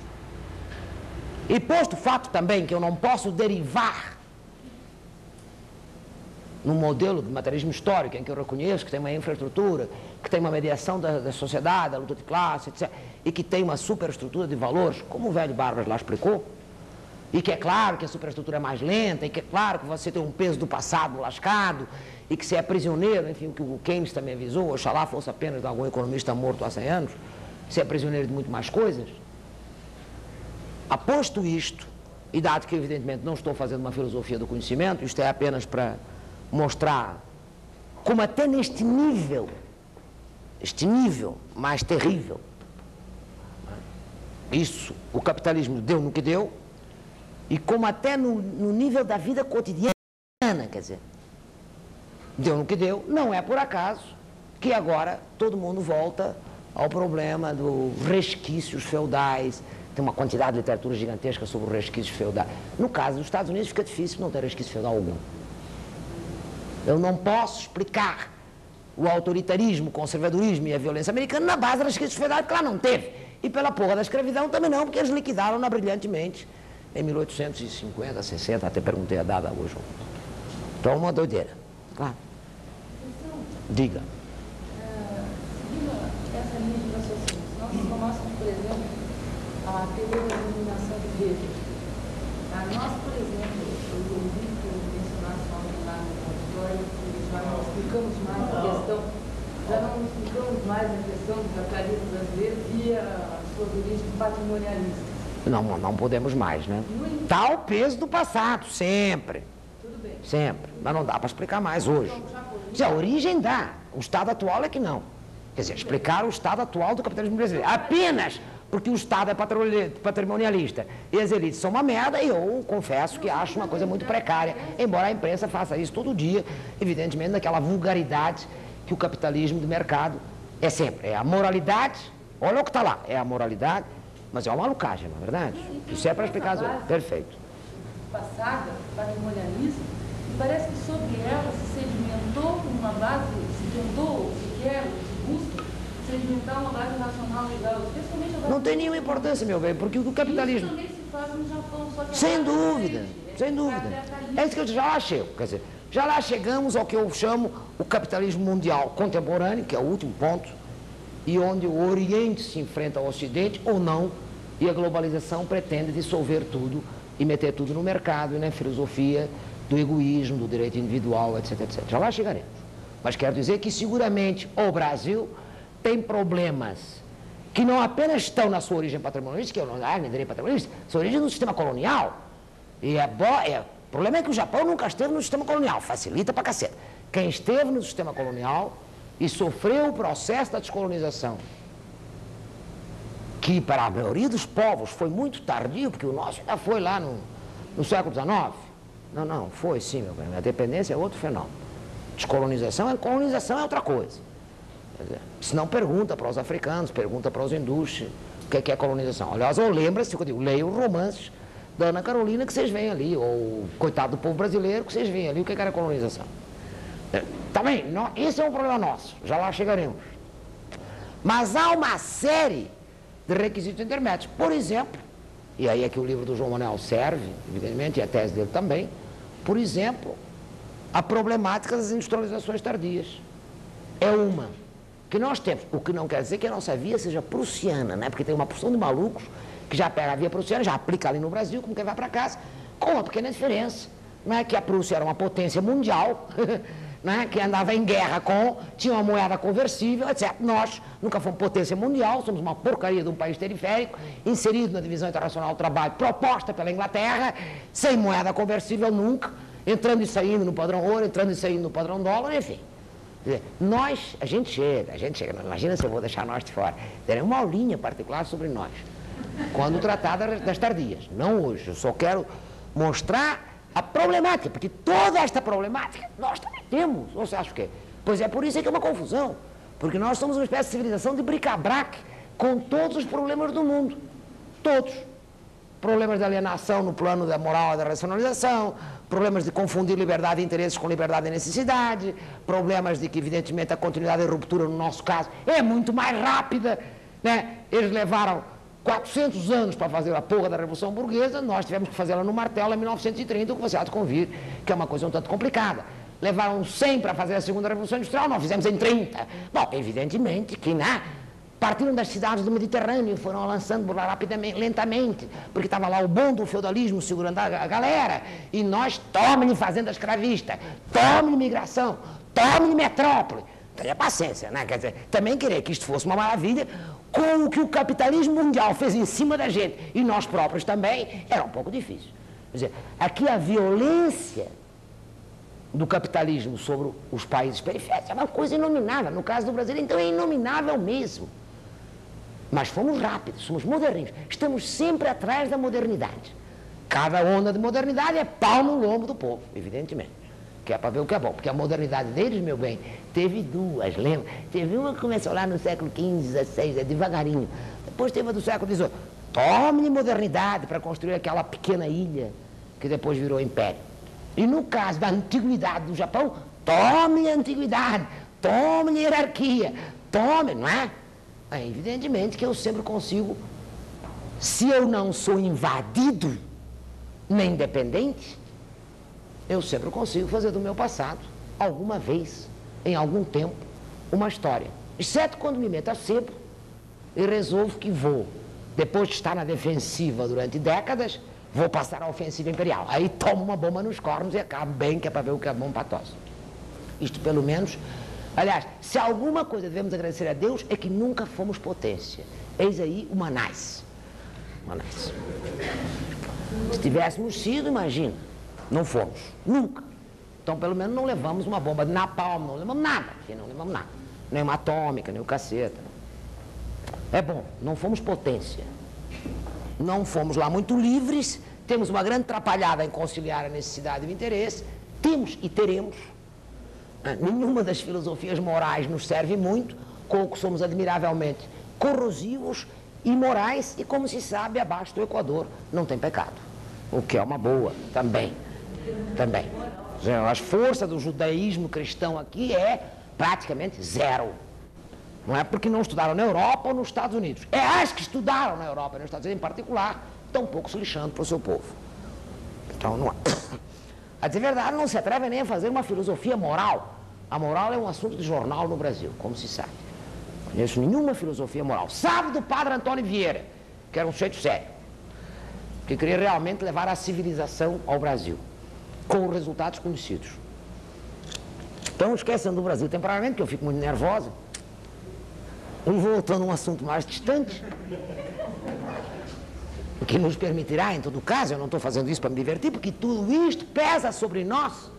e posto o fato também que eu não posso derivar num modelo de materialismo histórico, em que eu reconheço que tem uma infraestrutura, que tem uma mediação da, da sociedade, da luta de classe, etcétera, e que tem uma superestrutura de valores, como o velho Barbas lá explicou, e que é claro que a superestrutura é mais lenta, e que é claro que você tem um peso do passado lascado, e que você é prisioneiro, enfim, o que o Keynes também avisou, oxalá fosse apenas de algum economista morto há cem anos, você é prisioneiro de muito mais coisas. Aposto isto, e dado que, evidentemente, não estou fazendo uma filosofia do conhecimento, isto é apenas para mostrar como até neste nível, este nível mais terrível, isso, o capitalismo deu no que deu, e como até no, no nível da vida cotidiana, quer dizer, deu no que deu, não é por acaso que agora todo mundo volta ao problema dos resquícios feudais. Tem uma quantidade de literatura gigantesca sobre os resquícios feudais. No caso dos Estados Unidos fica difícil não ter resquício feudal algum. Eu não posso explicar o autoritarismo, o conservadorismo e a violência americana na base das resquícios feudais, que lá não teve. E pela porra da escravidão também não, porque eles liquidaram-na brilhantemente em mil oitocentos e cinquenta, sessenta, até perguntei a dada hoje. Então, uma doideira. Claro. Diga. Seguindo essa linha de raciocínio, se nós tomássemos, por exemplo, a teoria da iluminação do Hegel, nós, por exemplo, eu ouvi que mencionasse lá no auditório, que já não explicamos mais a questão, já não explicamos mais a questão do capitalismo brasileiro via suas origens patrimonialistas. Não, não podemos mais, né? Está o peso do passado, sempre. Tudo bem. Sempre. Mas não dá para explicar mais hoje. Se a origem dá, o estado atual é que não. Quer dizer, explicar o estado atual do capitalismo brasileiro. Apenas porque o Estado é patrimonialista e as elites são uma merda, e eu confesso que acho uma coisa muito precária, embora a imprensa faça isso todo dia, evidentemente naquela vulgaridade que o capitalismo de mercado é sempre. É a moralidade, olha o que está lá, é a moralidade, mas é uma malucagem, não é verdade? Isso é para explicar as outras. Perfeito. Passada, patrimonialismo, e parece que sobre ela se sedimentou uma base, se tentou, se quer, se busca, sedimentar uma base racional legal, especialmente a base. Não tem nenhuma importância, meu bem, porque o capitalismo... Isso também se faz no Japão, só que sem dúvida, sem dúvida. É isso que eu já lá chego, quer dizer, já lá chegamos ao que eu chamo o capitalismo mundial contemporâneo, que é o último ponto, e onde o Oriente se enfrenta ao Ocidente ou não, e a globalização pretende dissolver tudo e meter tudo no mercado e na filosofia do egoísmo, do direito individual, etc, etcétera. Já lá chegaremos. Mas quero dizer que seguramente o Brasil tem problemas que não apenas estão na sua origem patrimonialista, que eu não ah, nem direito patrimonialista, sua origem no sistema colonial. E é, bo... é... o problema é que o Japão nunca esteve no sistema colonial, facilita pra caceta. Quem esteve no sistema colonial e sofreu o processo da descolonização, que para a maioria dos povos foi muito tardio, porque o nosso ainda foi lá no, no século dezenove. Não, não, foi sim, meu bem. A dependência é outro fenômeno. Descolonização é colonização é outra coisa. Quer dizer, se não pergunta para os africanos, pergunta para os hindus o que é, que é colonização. Aliás, ou lembra-se, eu digo, leia os romances da Ana Carolina que vocês veem ali, ou coitado do povo brasileiro que vocês veem ali, o que é que era colonização. Tá bem, não, esse é um problema nosso, já lá chegaremos. Mas há uma série de requisitos intermédios. Por exemplo, e aí é que o livro do João Manuel serve, evidentemente, e a tese dele também, por exemplo, a problemática das industrializações tardias. É uma que nós temos, o que não quer dizer que a nossa via seja prussiana, né? Porque tem uma porção de malucos que já pega a via prussiana, já aplica ali no Brasil, como quem vai para casa, com uma pequena diferença. Não é que a Prússia era uma potência mundial, né, que andava em guerra com, tinha uma moeda conversível, etcétera. Nós nunca fomos potência mundial, somos uma porcaria de um país periférico, inserido na Divisão Internacional do Trabalho, proposta pela Inglaterra, sem moeda conversível nunca, entrando e saindo no padrão ouro, entrando e saindo no padrão dólar, enfim. Quer dizer, nós, a gente chega, a gente chega, imagina se eu vou deixar nós de fora, terei uma aulinha particular sobre nós, quando tratar das tardias, não hoje, eu só quero mostrar a problemática, porque toda esta problemática nós também temos. Você acha o quê? Pois é por isso que é uma confusão, porque nós somos uma espécie de civilização de bric-a-brac com todos os problemas do mundo, todos. Problemas de alienação no plano da moral e da racionalização, problemas de confundir liberdade e interesses com liberdade e necessidade, problemas de que, evidentemente, a continuidade e ruptura, no nosso caso, é muito mais rápida, né? Eles levaram quatrocentos anos para fazer a porra da Revolução Burguesa, nós tivemos que fazê-la no martelo em mil novecentos e trinta, o que você há de convir, que é uma coisa um tanto complicada. Levaram cem para fazer a segunda Revolução Industrial, nós fizemos em trinta. Bom, evidentemente que, né, partiram das cidades do Mediterrâneo, foram avançando rapidamente, lentamente, porque estava lá o bom do feudalismo segurando a galera, e nós, tome-lhe fazenda escravista, tome-lhe migração, tome-lhe metrópole. Tenha paciência, né? Quer dizer, também querer que isto fosse uma maravilha, com o que o capitalismo mundial fez em cima da gente, e nós próprios também, era um pouco difícil. dizer, aqui a violência do capitalismo sobre os países periféricos é uma coisa inominável. No caso do Brasil, então, é inominável mesmo. Mas fomos rápidos, somos moderninhos. Estamos sempre atrás da modernidade. Cada onda de modernidade é pau no lombo do povo, evidentemente. Que é para ver o que é bom. Porque a modernidade deles, meu bem, teve duas, lembra? Teve uma que começou lá no século quinze, dezesseis, é devagarinho. Depois teve a do século dezoito. Tome modernidade para construir aquela pequena ilha que depois virou império. E no caso da antiguidade do Japão, tome antiguidade, tome hierarquia, tome, não é? É evidentemente que eu sempre consigo, se eu não sou invadido, nem dependente, eu sempre consigo fazer do meu passado, alguma vez, em algum tempo, uma história. Exceto quando me meto a sebo e resolvo que vou, depois de estar na defensiva durante décadas, vou passar a ofensiva imperial. Aí tomo uma bomba nos cornos e acabo bem, que é para ver o que é bom para tosse. Isto pelo menos... Aliás, se alguma coisa devemos agradecer a Deus é que nunca fomos potência. Eis aí o Manais. Manais. Se tivéssemos sido, imagina, não fomos. Nunca. Então, pelo menos, não levamos uma bomba de napalm, não levamos nada. Aqui não levamos nada. Nem uma atômica, nem o caceta. É bom, não fomos potência. Não fomos lá muito livres, temos uma grande atrapalhada em conciliar a necessidade e o interesse, temos e teremos. Nenhuma das filosofias morais nos serve muito, com que somos admiravelmente corrosivos, imorais e, como se sabe, abaixo do Equador não tem pecado. O que é uma boa também. Também. A força do judaísmo cristão aqui é praticamente zero. Não é porque não estudaram na Europa ou nos Estados Unidos. É as que estudaram na Europa e nos Estados Unidos em particular, estão um pouco se lixando para o seu povo. Então, não é. A dizer verdade, não se atreve nem a fazer uma filosofia moral. A moral é um assunto de jornal no Brasil, como se sabe. Não conheço nenhuma filosofia moral. Sabe do padre Antônio Vieira, que era um sujeito sério, que queria realmente levar a civilização ao Brasil, com os resultados conhecidos. Então, esqueçam do Brasil temporariamente, que eu fico muito nervosa. E voltando a um assunto mais distante, o que nos permitirá, em todo caso, eu não estou fazendo isso para me divertir, porque tudo isto pesa sobre nós.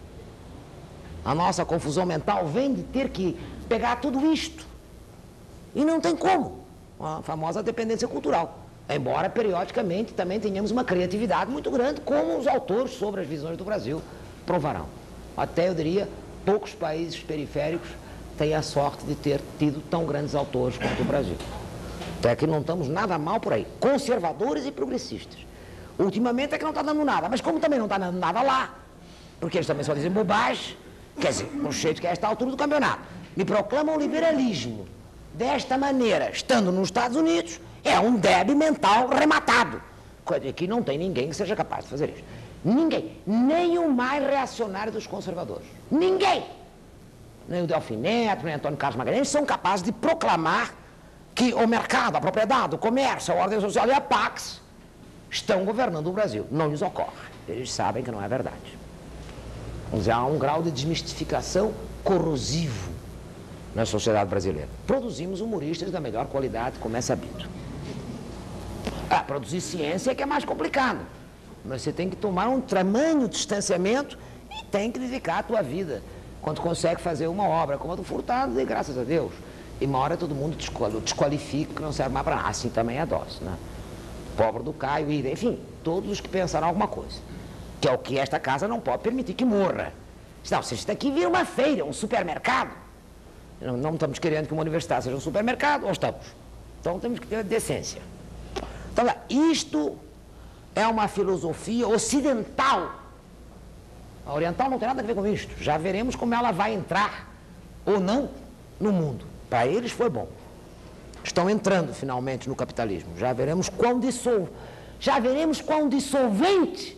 A nossa confusão mental vem de ter que pegar tudo isto. E não tem como. A famosa dependência cultural. Embora, periodicamente, também tenhamos uma criatividade muito grande, como os autores sobre as visões do Brasil provarão. Até, eu diria, poucos países periféricos têm a sorte de ter tido tão grandes autores quanto o Brasil. Até que não estamos nada mal por aí. Conservadores e progressistas. Ultimamente é que não está dando nada. Mas como também não está dando nada lá, porque eles também só dizem bobagem, quer dizer, no jeito que é esta altura do campeonato, me proclamam o liberalismo desta maneira, estando nos Estados Unidos, é um débil mental rematado. Aqui não tem ninguém que seja capaz de fazer isso. Ninguém. Nem o mais reacionário dos conservadores. Ninguém. Nem o Delfim Neto, nem o Antônio Carlos Magalhães são capazes de proclamar que o mercado, a propriedade, o comércio, a ordem social e a Pax estão governando o Brasil. Não lhes ocorre. Eles sabem que não é verdade. Vamos dizer, há um grau de desmistificação corrosivo na sociedade brasileira. Produzimos humoristas da melhor qualidade, como é sabido. Ah, produzir ciência é que é mais complicado. Mas você tem que tomar um tamanho distanciamento e tem que dedicar a tua vida. Quando consegue fazer uma obra como a do Furtado, e graças a Deus. E uma hora todo mundo desqualifica, que não serve mais para nada. Assim também é dócil, né? Pobre do Caio, Ida, enfim, todos os que pensaram alguma coisa. Que é o que esta casa não pode permitir que morra. Não, se isso daqui vira uma feira, um supermercado. Não, não estamos querendo que uma universidade seja um supermercado, ou estamos? Então temos que ter decência. Então, isto é uma filosofia ocidental. A oriental não tem nada a ver com isto. Já veremos como ela vai entrar, ou não, no mundo. Para eles foi bom. Estão entrando, finalmente, no capitalismo. Já veremos quão dissol... Já veremos quão dissolvente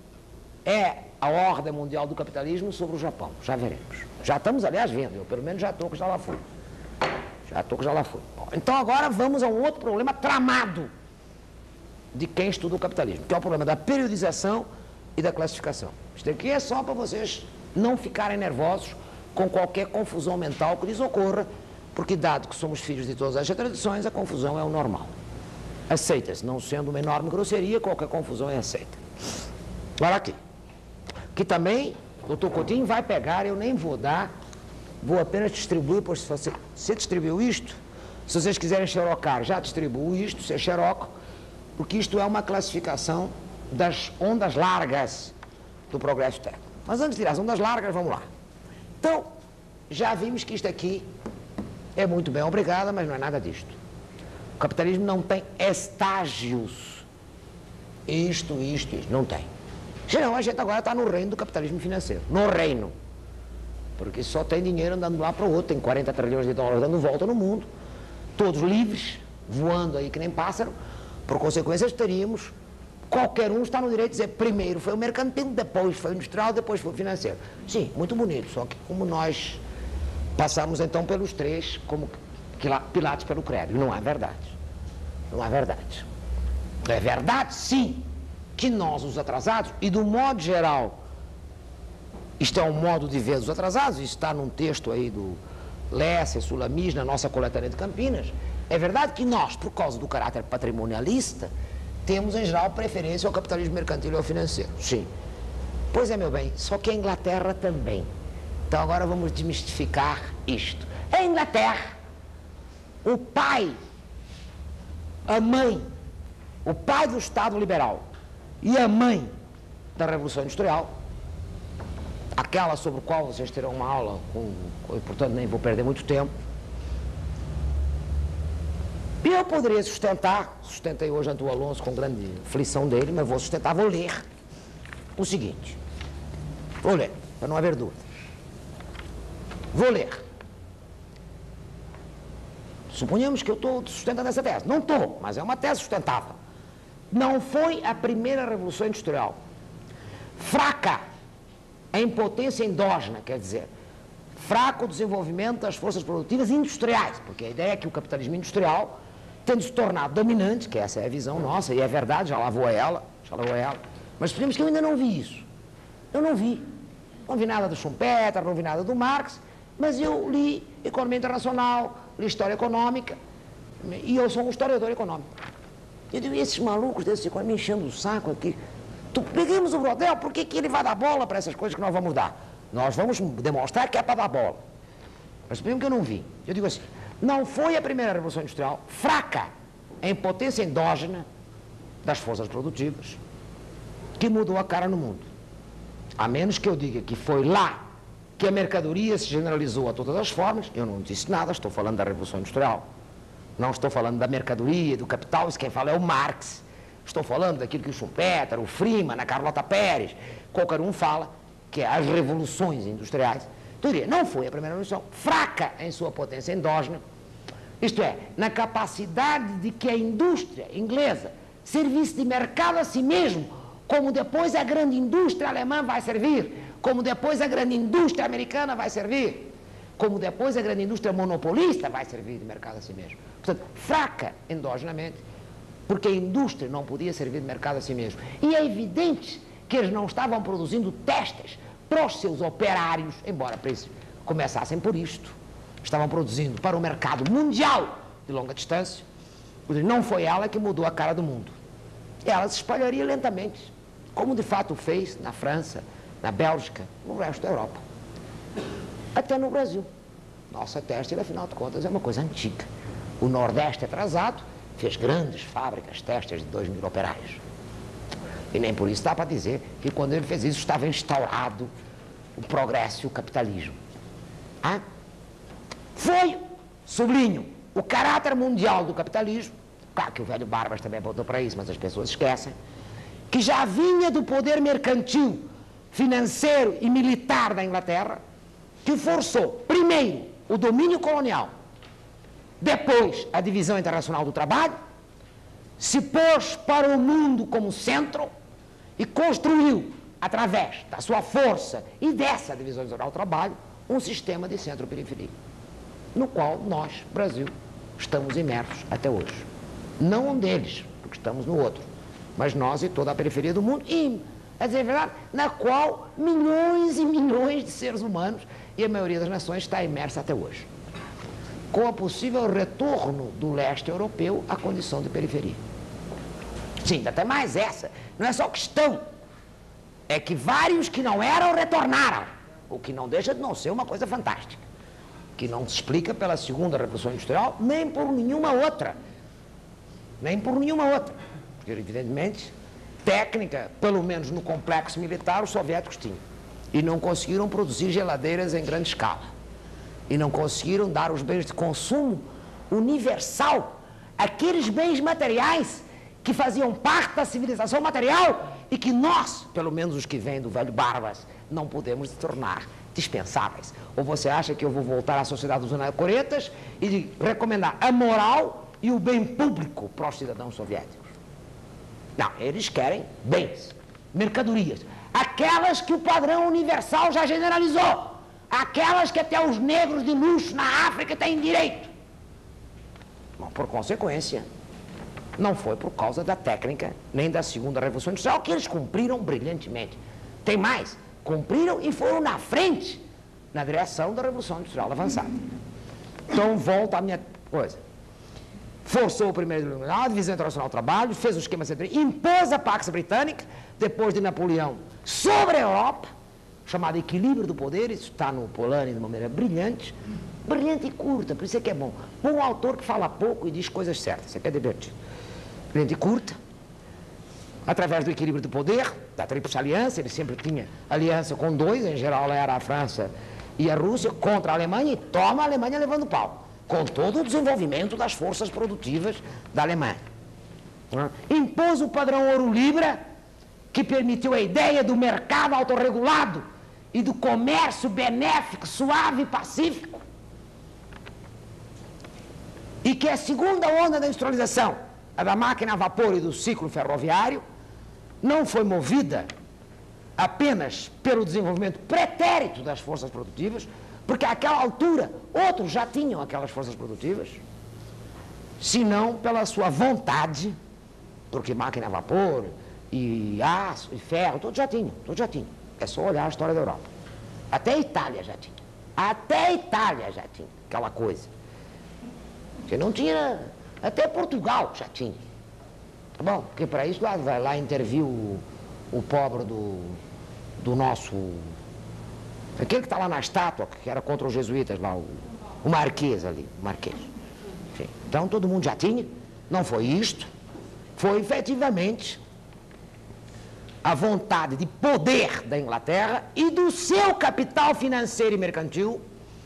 é a ordem mundial do capitalismo sobre o Japão. Já veremos. Já estamos, aliás, vendo. Eu, pelo menos, já estou que já lá fui. Já estou que já lá fui. Bom, então, agora vamos a um outro problema tramado de quem estuda o capitalismo, que é o problema da periodização e da classificação. Isso aqui é só para vocês não ficarem nervosos com qualquer confusão mental que lhes ocorra, porque, dado que somos filhos de todas as tradições, a confusão é o normal. Aceita-se, não sendo uma enorme grosseria, qualquer confusão é aceita. Olha aqui. Que também o doutor Coutinho vai pegar, eu nem vou dar, vou apenas distribuir, pois se você, você distribuiu isto, se vocês quiserem xerocar, já distribuo isto, você xeroca, porque isto é uma classificação das ondas largas do progresso técnico. Mas antes de ir às ondas largas, vamos lá. Então, já vimos que isto aqui é muito bem obrigada, mas não é nada disto. O capitalismo não tem estágios. Isto, isto, isto. Não tem. Senão a gente agora está no reino do capitalismo financeiro. No reino. Porque só tem dinheiro andando lá para o outro. Tem quarenta trilhões de dólares dando volta no mundo. Todos livres, voando aí que nem pássaro. Por consequência, teríamos... Qualquer um está no direito de dizer, primeiro foi o mercantil, depois foi o industrial, depois foi o financeiro. Sim, muito bonito, só que como nós passamos então pelos três, como Pilatos pelo credo, não é verdade. Não é verdade. É verdade, sim, que nós, os atrasados, e do modo geral, isto é um modo de ver dos atrasados, isso está num texto aí do Lessa, Sulamis, na nossa coletânea de Campinas, é verdade que nós, por causa do caráter patrimonialista, temos, em geral, preferência ao capitalismo mercantil e ao financeiro. Sim. Pois é, meu bem, só que a Inglaterra também. Então agora vamos desmistificar isto. A Inglaterra, o pai, a mãe, o pai do Estado liberal e a mãe da Revolução Industrial, aquela sobre a qual vocês terão uma aula, com, com, portanto nem vou perder muito tempo, e eu poderia sustentar, sustentei hoje ante o Alonso com grande aflição dele, mas vou sustentar, vou ler o seguinte. Vou ler, para não haver dúvida. Vou ler. Suponhamos que eu estou sustentando essa tese. Não estou, mas é uma tese sustentável. Não foi a primeira Revolução Industrial. Fraca em potência endógena, quer dizer, fraco o desenvolvimento das forças produtivas industriais, porque a ideia é que o capitalismo industrial, tendo se tornado dominante, que essa é a visão nossa, e é verdade, já lá vou a ela, já lá vou a ela, mas suponhamos que eu ainda não vi isso. Eu não vi. Não vi nada do Schumpeter, não vi nada do Marx, mas eu li Economia Internacional, li História Econômica, e eu sou um historiador econômico. Eu digo, esses malucos desses economistas me enchendo o saco aqui, tu, peguemos o Brodel, por que, que ele vai dar bola para essas coisas que nós vamos dar? Nós vamos demonstrar que é para dar bola. Mas suponhamos que eu não vi. Eu digo assim, não foi a primeira Revolução Industrial fraca em potência endógena das forças produtivas que mudou a cara no mundo. A menos que eu diga que foi lá que a mercadoria se generalizou a todas as formas. Eu não disse nada, estou falando da Revolução Industrial. Não estou falando da mercadoria, do capital, isso quem fala é o Marx. Estou falando daquilo que o Schumpeter, o Freeman, a Carlota Pérez, qualquer um fala, que é as revoluções industriais. Então, eu diria, não foi a primeira revolução, fraca em sua potência endógena, isto é, na capacidade de que a indústria inglesa servisse de mercado a si mesmo, como depois a grande indústria alemã vai servir, como depois a grande indústria americana vai servir, como depois a grande indústria monopolista vai servir de mercado a si mesmo. Portanto, fraca endogenamente, porque a indústria não podia servir de mercado a si mesmo. E é evidente que eles não estavam produzindo testes para os seus operários, embora começassem por isto. Estavam produzindo para o mercado mundial de longa distância. Não foi ela que mudou a cara do mundo. Ela se espalharia lentamente, como de fato fez na França, na Bélgica, no resto da Europa. Até no Brasil. Nossa têxtil, afinal de contas, é uma coisa antiga. O Nordeste atrasado fez grandes fábricas têxteis de dois mil operários. E nem por isso dá para dizer que quando ele fez isso estava instaurado o progresso e o capitalismo. Ah? Foi, sublinho, o caráter mundial do capitalismo, claro que o velho Barbas também apontou para isso, mas as pessoas esquecem, que já vinha do poder mercantil, financeiro e militar da Inglaterra, que forçou, primeiro, o domínio colonial, depois a divisão internacional do trabalho, se pôs para o mundo como centro e construiu, através da sua força e dessa divisão internacional do trabalho, um sistema de centro-periferia, no qual nós, Brasil, estamos imersos até hoje. Não um deles, porque estamos no outro, mas nós e toda a periferia do mundo, e, a dizer a verdade, na qual milhões e milhões de seres humanos e a maioria das nações está imersa até hoje, com o possível retorno do leste europeu à condição de periferia. Sim, até mais essa, não é só questão é que vários que não eram retornaram, o que não deixa de não ser uma coisa fantástica, que não se explica pela segunda Revolução Industrial, nem por nenhuma outra, nem por nenhuma outra, porque evidentemente, técnica, pelo menos no complexo militar, os soviéticos tinham, e não conseguiram produzir geladeiras em grande escala, e não conseguiram dar os bens de consumo universal, aqueles bens materiais que faziam parte da civilização material e que nós, pelo menos os que vêm do velho Barbas, não podemos tornar dispensáveis. Ou você acha que eu vou voltar à sociedade dos anacoretas e recomendar a moral e o bem público para os cidadãos soviéticos? Não, eles querem bens, mercadorias, aquelas que o padrão universal já generalizou, aquelas que até os negros de luxo na África têm direito. Bom, por consequência, não foi por causa da técnica, nem da segunda Revolução Industrial, que eles cumpriram brilhantemente. Tem mais, cumpriram e foram na frente, na direção da Revolução Industrial avançada. Então, volta à minha coisa. Forçou o primeiro iluminado, a Divisão Internacional do Trabalho, fez o esquema central, impôs a Pax Britânica, depois de Napoleão, sobre a Europa, chamado equilíbrio do poder, isso está no Polanyi de uma maneira brilhante, brilhante e curta, por isso é que é bom. Um autor que fala pouco e diz coisas certas, isso é que é divertido. Brilhante e curta, através do equilíbrio do poder, da Tríplice Aliança, ele sempre tinha aliança com dois, em geral era a França e a Rússia, contra a Alemanha, e toma a Alemanha levando pau, com todo o desenvolvimento das forças produtivas da Alemanha. Impôs o padrão ouro-libra, que permitiu a ideia do mercado autorregulado e do comércio benéfico, suave e pacífico. E que a segunda onda da industrialização, a da máquina a vapor e do ciclo ferroviário, não foi movida apenas pelo desenvolvimento pretérito das forças produtivas, porque àquela altura outros já tinham aquelas forças produtivas, senão pela sua vontade, porque máquina a vapor e aço e ferro, todos já tinham, todos já tinham. É só olhar a história da Europa. Até a Itália já tinha. Até a Itália já tinha aquela coisa. Porque não tinha... Até Portugal já tinha. Tá bom? Porque para isso lá vai lá intervir o, o pobre do, do nosso... Aquele que está lá na estátua, que era contra os jesuítas lá, o, o Marquês ali, o Marquês. Enfim, então todo mundo já tinha. Não foi isto. Foi efetivamente a vontade de poder da Inglaterra e do seu capital financeiro e mercantil,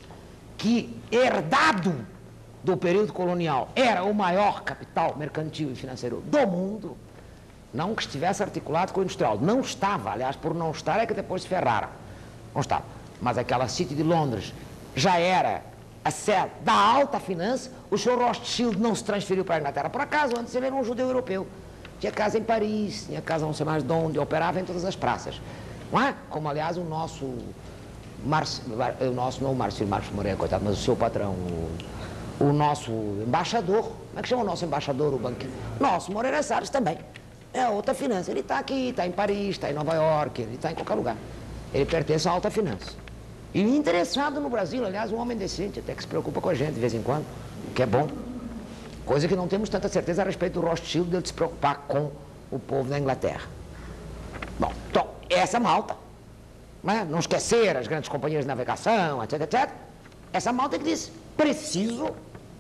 que, herdado do período colonial, era o maior capital mercantil e financeiro do mundo, não que estivesse articulado com o industrial. Não estava, aliás, por não estar é que depois se ferraram. Não estava. Mas aquela City de Londres já era a sede da alta finança. O senhor Rothschild não se transferiu para a Inglaterra por acaso, antes ele era um judeu europeu. Tinha casa em Paris, tinha casa não sei mais de onde, operava em todas as praças. Não é? Como, aliás, o nosso, Marci, o nosso não o Marcelo Marcos Moreira, coitado, mas o seu patrão, o, o nosso embaixador, como é que chama o nosso embaixador, o banqueiro? Nosso Moreira Salles também. É outra finança. Ele está aqui, está em Paris, está em Nova York, ele está em qualquer lugar. Ele pertence à alta finança. E interessado no Brasil, aliás, um homem decente, até que se preocupa com a gente de vez em quando, o que é bom. Coisa que não temos tanta certeza a respeito do Rothschild, dele se preocupar com o povo da Inglaterra. Bom, então, essa malta, né? Não esquecer as grandes companhias de navegação, etc, etcétera. Essa malta que diz, preciso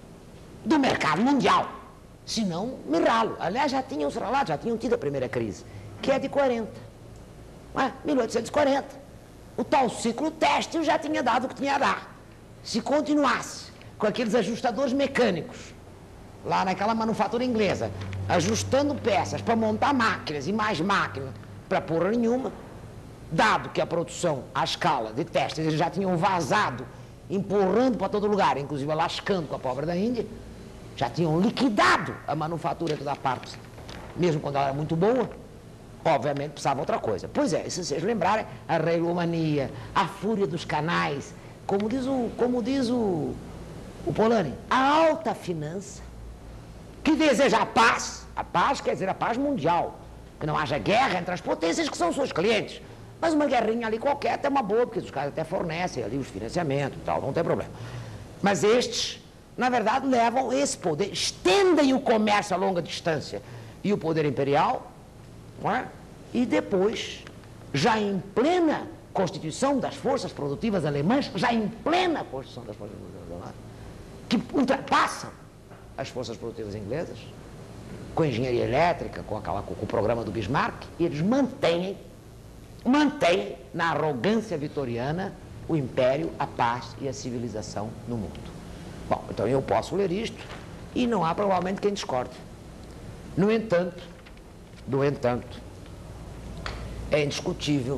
do mercado mundial, senão me ralo. Aliás, já tinham se ralado, já tinham tido a primeira crise, que é de quarenta. Né? mil oitocentos e quarenta. O tal ciclo têxtil já tinha dado o que tinha a dar. Se continuasse com aqueles ajustadores mecânicos, lá naquela manufatura inglesa, ajustando peças para montar máquinas e mais máquinas para porra nenhuma, dado que a produção à escala de testes eles já tinham vazado, empurrando para todo lugar, inclusive lascando com a pobre da Índia, já tinham liquidado a manufatura toda parte, mesmo quando ela era muito boa, obviamente precisava outra coisa. Pois é, se vocês lembrarem, a reilomania, a fúria dos canais, como diz o, como diz o, o Polanyi, a alta finança, que deseja a paz. A paz quer dizer a paz mundial, que não haja guerra entre as potências que são seus clientes, mas uma guerrinha ali qualquer até uma boa, porque os caras até fornecem ali os financiamentos e tal, não tem problema. Mas estes, na verdade, levam esse poder, estendem o comércio a longa distância e o poder imperial, não é? E depois já em plena constituição das forças produtivas alemãs, já em plena constituição das forças produtivas alemãs, que ultrapassam as forças produtivas inglesas, com a engenharia elétrica, com, aquela, com o programa do Bismarck, e eles mantêm, mantêm na arrogância vitoriana o império, a paz e a civilização no mundo. Bom, então eu posso ler isto e não há provavelmente quem discorde. No entanto, no entanto, é indiscutível,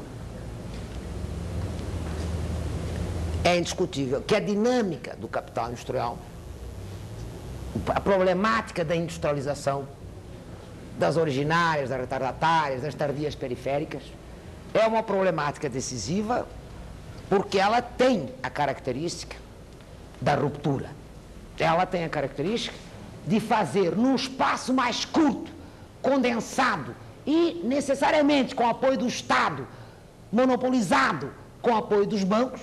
é indiscutível que a dinâmica do capital industrial, a problemática da industrialização, das originárias, das retardatárias, das tardias periféricas, é uma problemática decisiva porque ela tem a característica da ruptura. Ela tem a característica de fazer num espaço mais curto, condensado e necessariamente com o apoio do Estado, monopolizado com o apoio dos bancos,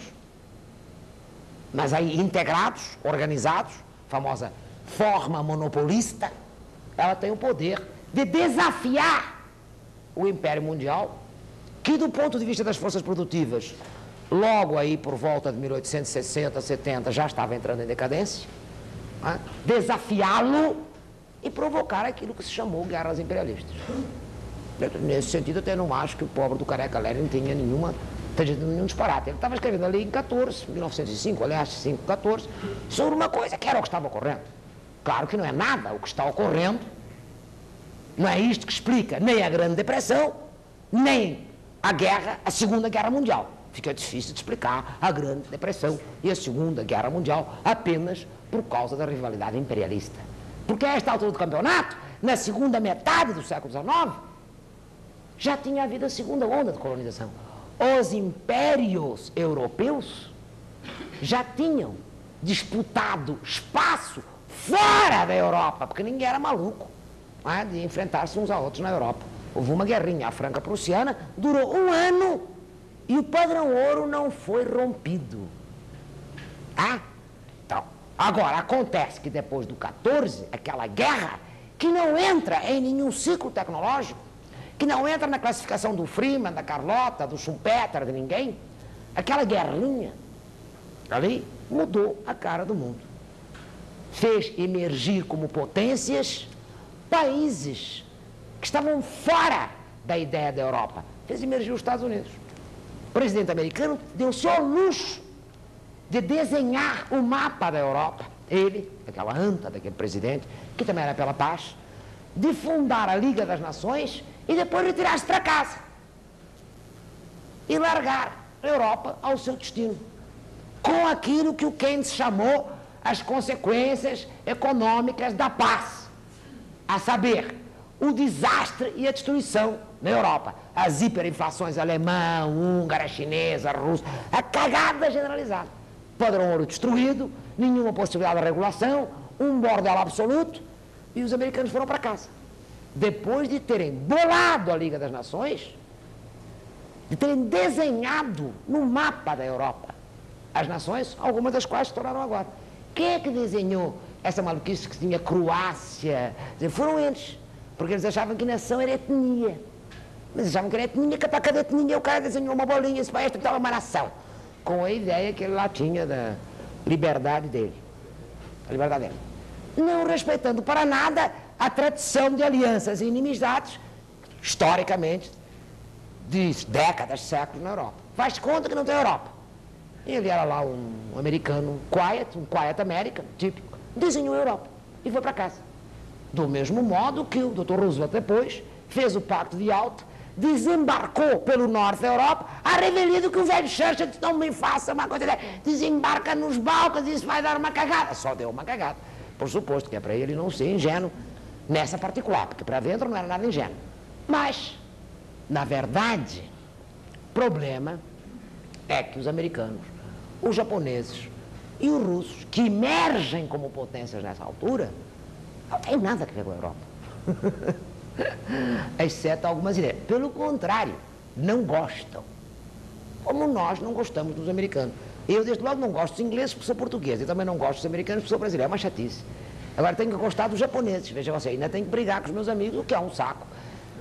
mas aí integrados, organizados, famosa forma monopolista, ela tem o poder de desafiar o Império Mundial, que do ponto de vista das forças produtivas, logo aí por volta de mil oitocentos e sessenta, setenta, já estava entrando em decadência, né? Desafiá-lo e provocar aquilo que se chamou guerras imperialistas. Nesse sentido, até não acho que o pobre do Careca Lenin tenha nenhuma, tenha nenhum disparate. Ele estava escrevendo ali em quatorze, mil novecentos e cinco, aliás, cinco, quatorze, sobre uma coisa que era o que estava ocorrendo. Claro que não é nada o que está ocorrendo, não é isto que explica nem a Grande Depressão, nem a guerra, a Segunda Guerra Mundial. Fica difícil de explicar a Grande Depressão e a Segunda Guerra Mundial apenas por causa da rivalidade imperialista. Porque a esta altura do campeonato, na segunda metade do século dezenove, já tinha havido a segunda onda de colonização. Os impérios europeus já tinham disputado espaço fora da Europa, porque ninguém era maluco, né, de enfrentar-se uns a outros na Europa. Houve uma guerrinha, a franca-prussiana, durou um ano e o padrão ouro não foi rompido. Tá? Então, agora, acontece que depois do quatorze, aquela guerra, que não entra em nenhum ciclo tecnológico, que não entra na classificação do Freeman, da Carlota, do Schumpeter, de ninguém, aquela guerrinha ali mudou a cara do mundo. Fez emergir como potências países que estavam fora da ideia da Europa. Fez emergir os Estados Unidos. O presidente americano deu-se ao luxo de desenhar o mapa da Europa. Ele, aquela anta daquele presidente, que também era pela paz, de fundar a Liga das Nações e depois retirar-se para casa e largar a Europa ao seu destino, com aquilo que o Keynes chamou as consequências econômicas da paz, a saber, o desastre e a destruição na Europa, as hiperinflações alemã, húngara, chinesa, russa, a cagada generalizada, padrão ouro destruído, nenhuma possibilidade de regulação, um bordel absoluto, e os americanos foram para casa. Depois de terem bolado a Liga das Nações, de terem desenhado no mapa da Europa as nações, algumas das quais se tornaram agora. Quem é que desenhou essa maluquice que tinha Croácia? Foram eles, porque eles achavam que nação era etnia. Eles achavam que era etnia, que para cada etnia o cara desenhou uma bolinha, esse país tem uma nação, com a ideia que ele lá tinha da liberdade dele. A liberdade dele. Não respeitando para nada a tradição de alianças e inimizades, historicamente, de décadas, séculos na Europa. Faz conta que não tem Europa. Ele era lá um americano quiet, um quiet American, típico, desenhou a Europa e foi para casa. Do mesmo modo que o doutor Roosevelt depois fez o Pacto de Yalta, desembarcou pelo norte da Europa, a revelia do que o velho Churchill disse, não me faça uma coisa, desembarca nos Balcãs e isso vai dar uma cagada. Só deu uma cagada, por suposto, que é para ele não ser ingênuo nessa particular, porque para dentro não era nada ingênuo. Mas, na verdade, o problema é que os americanos, os japoneses e os russos, que emergem como potências nessa altura, não tem nada a ver com a Europa. Exceto algumas ideias. Pelo contrário, não gostam. Como nós não gostamos dos americanos. Eu, desde logo, não gosto dos ingleses porque sou português. Eu também não gosto dos americanos porque sou brasileiro. É uma chatice. Agora tenho que gostar dos japoneses. Veja você, ainda tenho que brigar com os meus amigos, o que é um saco.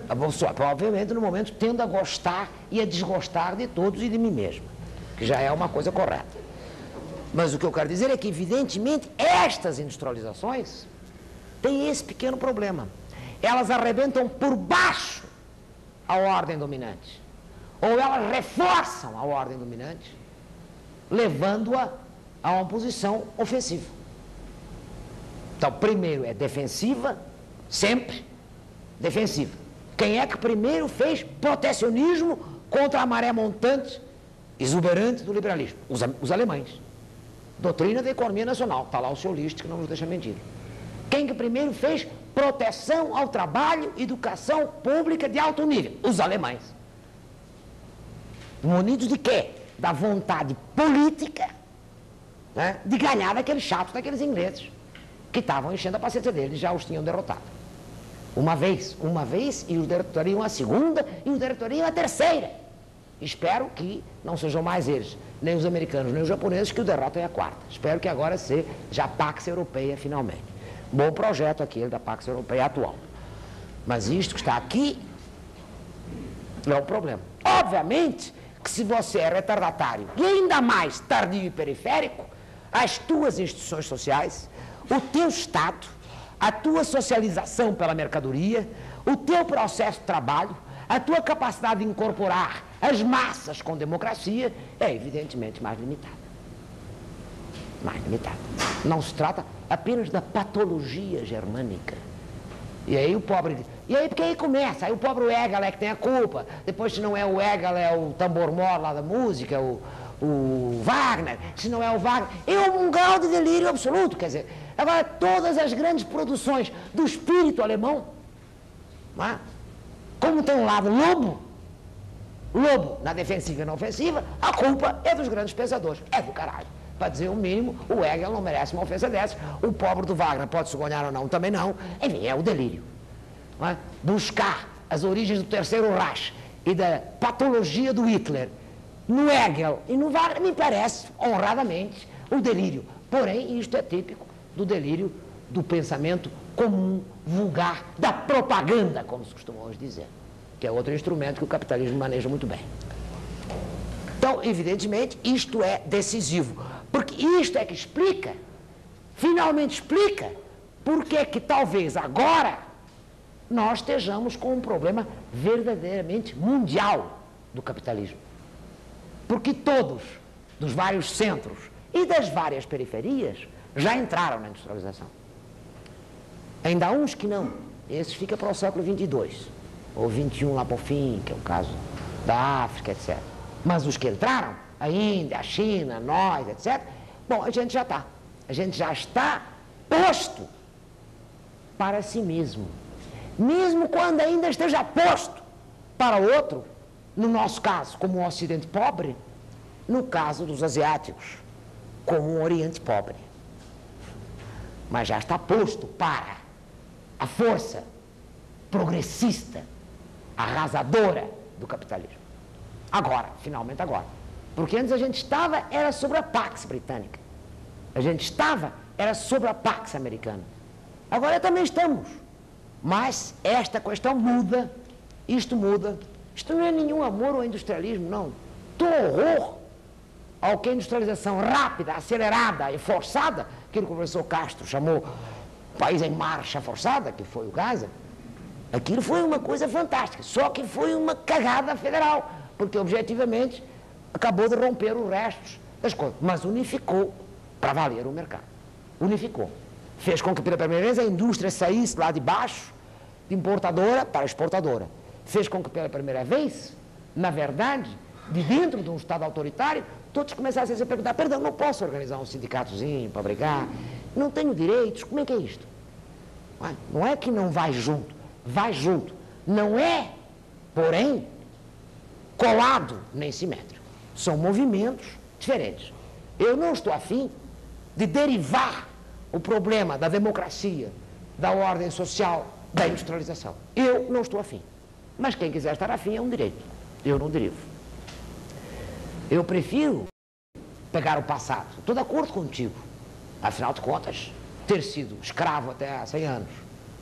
Provavelmente, no momento, tendo a gostar e a desgostar de todos e de mim mesmo, que já é uma coisa correta. Mas o que eu quero dizer é que, evidentemente, estas industrializações têm esse pequeno problema. Elas arrebentam por baixo a ordem dominante, ou elas reforçam a ordem dominante, levando-a a uma posição ofensiva. Então, primeiro é defensiva, sempre defensiva. Quem é que primeiro fez protecionismo contra a maré montante, exuberante do liberalismo? Os, os alemães. Doutrina da economia nacional. Está lá o seu List, que não nos deixa mentir. Quem que primeiro fez proteção ao trabalho, educação pública de alto nível? Os alemães. Munidos de quê? Da vontade política, né, de ganhar daqueles chatos, daqueles ingleses, que estavam enchendo a paciência deles, já os tinham derrotado. Uma vez, uma vez, e os derrotoriam a segunda, e os derrotoriam a terceira. Espero que não sejam mais eles, nem os americanos, nem os japoneses, que o derrotem a quarta. Espero que agora seja já a Pax Europeia, finalmente. Bom projeto aquele da Pax Europeia atual. Mas isto que está aqui é um problema. Obviamente que se você é retardatário, e ainda mais tardio e periférico, as tuas instituições sociais, o teu Estado, a tua socialização pela mercadoria, o teu processo de trabalho, a tua capacidade de incorporar as massas com democracia é evidentemente mais limitada. Mais limitada. Não se trata apenas da patologia germânica. E aí o pobre... E aí porque aí começa, aí o pobre Hegel é que tem a culpa. Depois, se não é o Hegel, é o tambor-mor lá da música, o, o Wagner. Se não é o Wagner, é um grau de delírio absoluto, quer dizer... Agora, todas as grandes produções do espírito alemão, não é? Como tem um lado lobo, lobo na defensiva e na ofensiva, a culpa é dos grandes pensadores, é do caralho. Para dizer o mínimo, o Hegel não merece uma ofensa dessas, o pobre do Wagner pode se ganhar ou não, também não, enfim, é o delírio. Não é? Buscar as origens do Terceiro Reich e da patologia do Hitler no Hegel e no Wagner me parece, honradamente, o delírio. Porém, isto é típico do delírio do pensamento comum, vulgar, da propaganda, como se costuma hoje dizer, que é outro instrumento que o capitalismo maneja muito bem. Então, evidentemente, isto é decisivo, porque isto é que explica, finalmente explica, porque é que talvez agora nós estejamos com um problema verdadeiramente mundial do capitalismo. Porque todos, dos vários centros e das várias periferias, já entraram na industrialização. Ainda há uns que não. Esses ficam para o século vinte e dois, ou vinte e um lá para o fim, que é o caso da África, etcétera. Mas os que entraram, a Índia, a China, nós, etcétera, bom, a gente já está. A gente já está posto para si mesmo. Mesmo quando ainda esteja posto para o outro, no nosso caso, como um Ocidente pobre, no caso dos asiáticos, como um Oriente pobre. Mas já está posto para a força progressista, arrasadora do capitalismo. Agora, finalmente agora. Porque antes a gente estava, era sobre a Pax britânica. A gente estava, era sobre a Pax americana. Agora também estamos. Mas esta questão muda, isto muda. Isto não é nenhum amor ao industrialismo, não. Do horror ao que a industrialização rápida, acelerada e forçada, aquilo que o professor Castro chamou país em marcha forçada, que foi o Gaza, aquilo foi uma coisa fantástica, só que foi uma cagada federal, porque objetivamente acabou de romper os restos das coisas, mas unificou para valer o mercado, unificou, fez com que pela primeira vez a indústria saísse lá de baixo, de importadora para exportadora, fez com que pela primeira vez, na verdade, de dentro de um Estado autoritário, todos começassem a se perguntar, perdão, não posso organizar um sindicatozinho para brigar, não tenho direitos, como é que é isto? Não é que não vai junto, vai junto, não é, porém, colado nem simétrico, são movimentos diferentes. Eu não estou afim de derivar o problema da democracia, da ordem social, da industrialização. Eu não estou afim, mas quem quiser estar afim é um direito, eu não derivo. Eu prefiro pegar o passado. Estou de acordo contigo. Afinal de contas, ter sido escravo até há cem anos,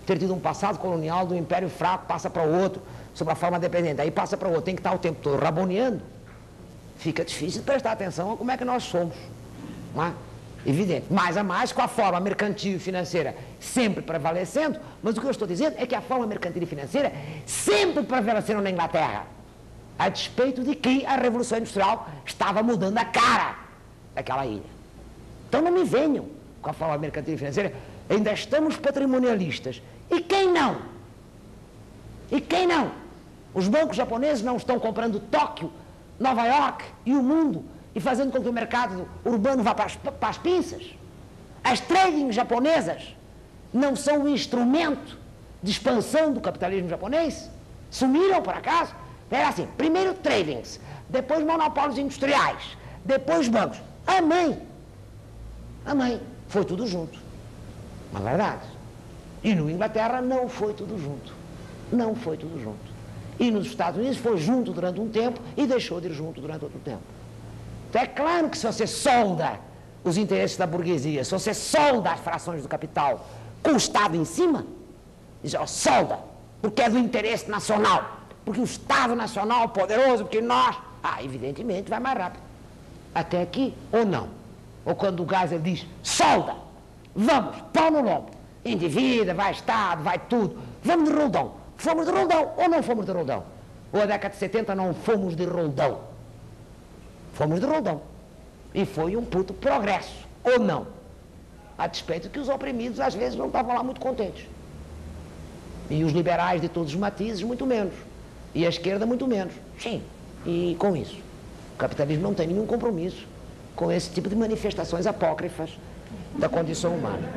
ter tido um passado colonial do império fraco, passa para o outro, sob a forma dependente, aí passa para o outro, tem que estar o tempo todo raboneando, fica difícil de prestar atenção a como é que nós somos, não é? Evidente, mais a mais com a forma mercantil e financeira sempre prevalecendo, mas o que eu estou dizendo é que a forma mercantil e financeira sempre prevalecendo na Inglaterra, a despeito de que a Revolução Industrial estava mudando a cara daquela ilha. Então não me venham com a forma mercantil e financeira, ainda estamos patrimonialistas. E quem não? E quem não? Os bancos japoneses não estão comprando Tóquio, Nova York e o mundo e fazendo com que o mercado urbano vá para as, para as pinças? As trading japonesas não são um instrumento de expansão do capitalismo japonês? Sumiram, por acaso? Era assim, primeiro tradings, depois monopólios industriais, depois bancos. Amém! Amém! Foi tudo junto. Uma verdade. E no Inglaterra não foi tudo junto. Não foi tudo junto. E nos Estados Unidos foi junto durante um tempo e deixou de ir junto durante outro tempo. Então é claro que se você solda os interesses da burguesia, se você solda as frações do capital com o Estado em cima, diz, ó, solda, porque é do interesse nacional, porque o Estado nacional é poderoso, porque nós... Ah, evidentemente vai mais rápido. Até aqui, ou não. Ou quando o Geisel diz, solda, vamos, pau no lombo, endivida, vai Estado, vai tudo, vamos de roldão. Fomos de roldão ou não fomos de roldão? Ou a década de setenta não fomos de roldão? Fomos de roldão. E foi um puto progresso, ou não? A despeito que os oprimidos às vezes não estavam lá muito contentes. E os liberais de todos os matizes muito menos. E a esquerda muito menos. Sim, e com isso. O capitalismo não tem nenhum compromisso com esse tipo de manifestações apócrifas da condição humana.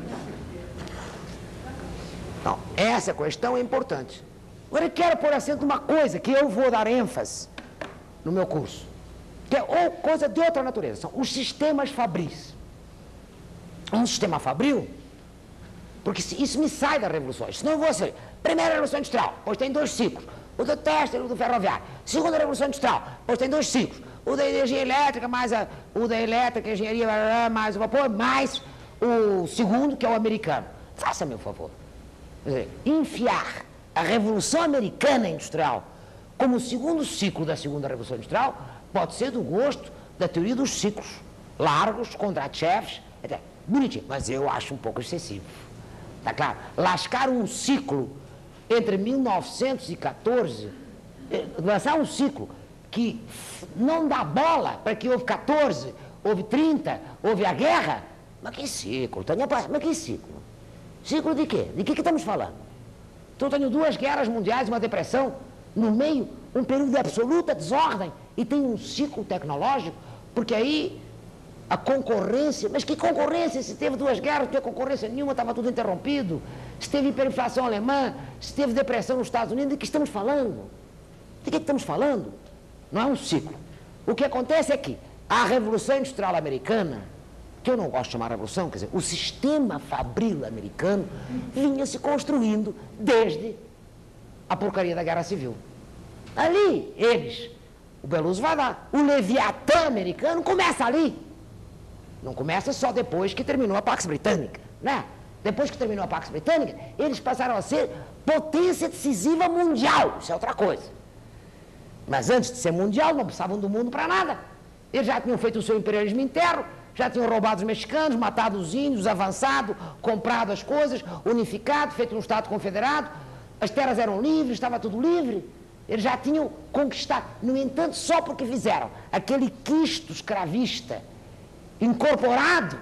Então, essa questão é importante. Agora eu quero pôr acento numa coisa que eu vou dar ênfase no meu curso, que é ou coisa de outra natureza, são os sistemas fabris. Um sistema fabril, porque isso me sai das revoluções, senão eu vou ser, primeira revolução industrial, hoje tem dois ciclos, o do têxtil e o do ferroviário. Segunda revolução industrial, hoje tem dois ciclos, o da energia elétrica, mais a, o da elétrica, engenharia, mais o vapor, mais o segundo, que é o americano. Faça-me o favor. Quer dizer, enfiar a Revolução Americana Industrial como o segundo ciclo da Segunda Revolução Industrial pode ser do gosto da teoria dos ciclos largos, Kondratiev, até bonitinho, mas eu acho um pouco excessivo. Tá claro? Lascar um ciclo entre mil novecentos e quatorze, lançar um ciclo que não dá bola para que houve quatorze, houve trinta, houve a guerra, mas que ciclo, Tânia, mas que ciclo? Ciclo de quê? De que que estamos falando? Então, eu tenho duas guerras mundiais, uma depressão, no meio, um período de absoluta desordem, e tem um ciclo tecnológico, porque aí a concorrência, mas que concorrência? Se teve duas guerras, não tinha concorrência nenhuma, estava tudo interrompido, se teve hiperinflação alemã, se teve depressão nos Estados Unidos, de que estamos falando? De que estamos falando? Não é um ciclo. O que acontece é que a Revolução Industrial Americana, que eu não gosto de chamar revolução, quer dizer, o sistema fabril americano vinha se construindo desde a porcaria da Guerra Civil. Ali, eles, o Beluso vai lá, o Leviatã americano começa ali. Não começa só depois que terminou a Pax Britânica, né? Depois que terminou a Pax Britânica, eles passaram a ser potência decisiva mundial, isso é outra coisa. Mas antes de ser mundial, não precisavam do mundo para nada. Eles já tinham feito o seu imperialismo interno, já tinham roubado os mexicanos, matado os índios, avançado, comprado as coisas, unificado, feito um Estado confederado, as terras eram livres, estava tudo livre, eles já tinham conquistado. No entanto, só porque fizeram aquele quisto escravista incorporado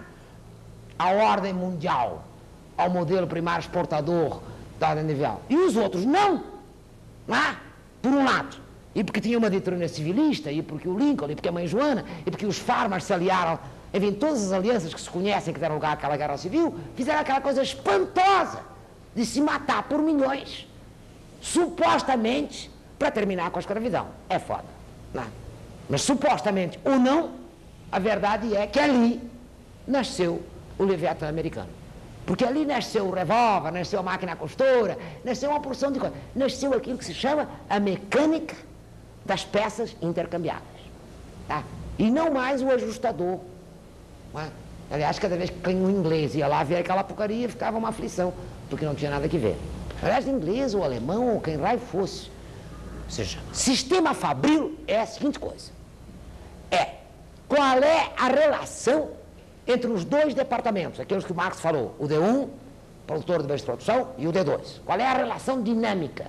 à ordem mundial, ao modelo primário exportador da ordem mundial, e os outros não, não é? Por um lado, e porque tinha uma doutrina civilista, e porque o Lincoln, e porque a mãe Joana, e porque os farmers se aliaram. Enfim, todas as alianças que se conhecem que deram lugar àquela guerra civil, fizeram aquela coisa espantosa de se matar por milhões, supostamente, para terminar com a escravidão. É foda, não é? Mas supostamente ou não, a verdade é que ali nasceu o Leviatã americano. Porque ali nasceu o revólver, nasceu a máquina costura, nasceu uma porção de coisas. Nasceu aquilo que se chama a mecânica das peças intercambiáveis. Tá? E não mais o ajustador. Aliás, cada vez que um inglês ia lá ver aquela porcaria, ficava uma aflição, porque não tinha nada que ver. Aliás, inglês ou alemão ou quem raio fosse. Ou seja, sistema fabril é a seguinte coisa. É, qual é a relação entre os dois departamentos, aqueles que o Marx falou, o D um, produtor de bens de produção, e o D dois. Qual é a relação dinâmica?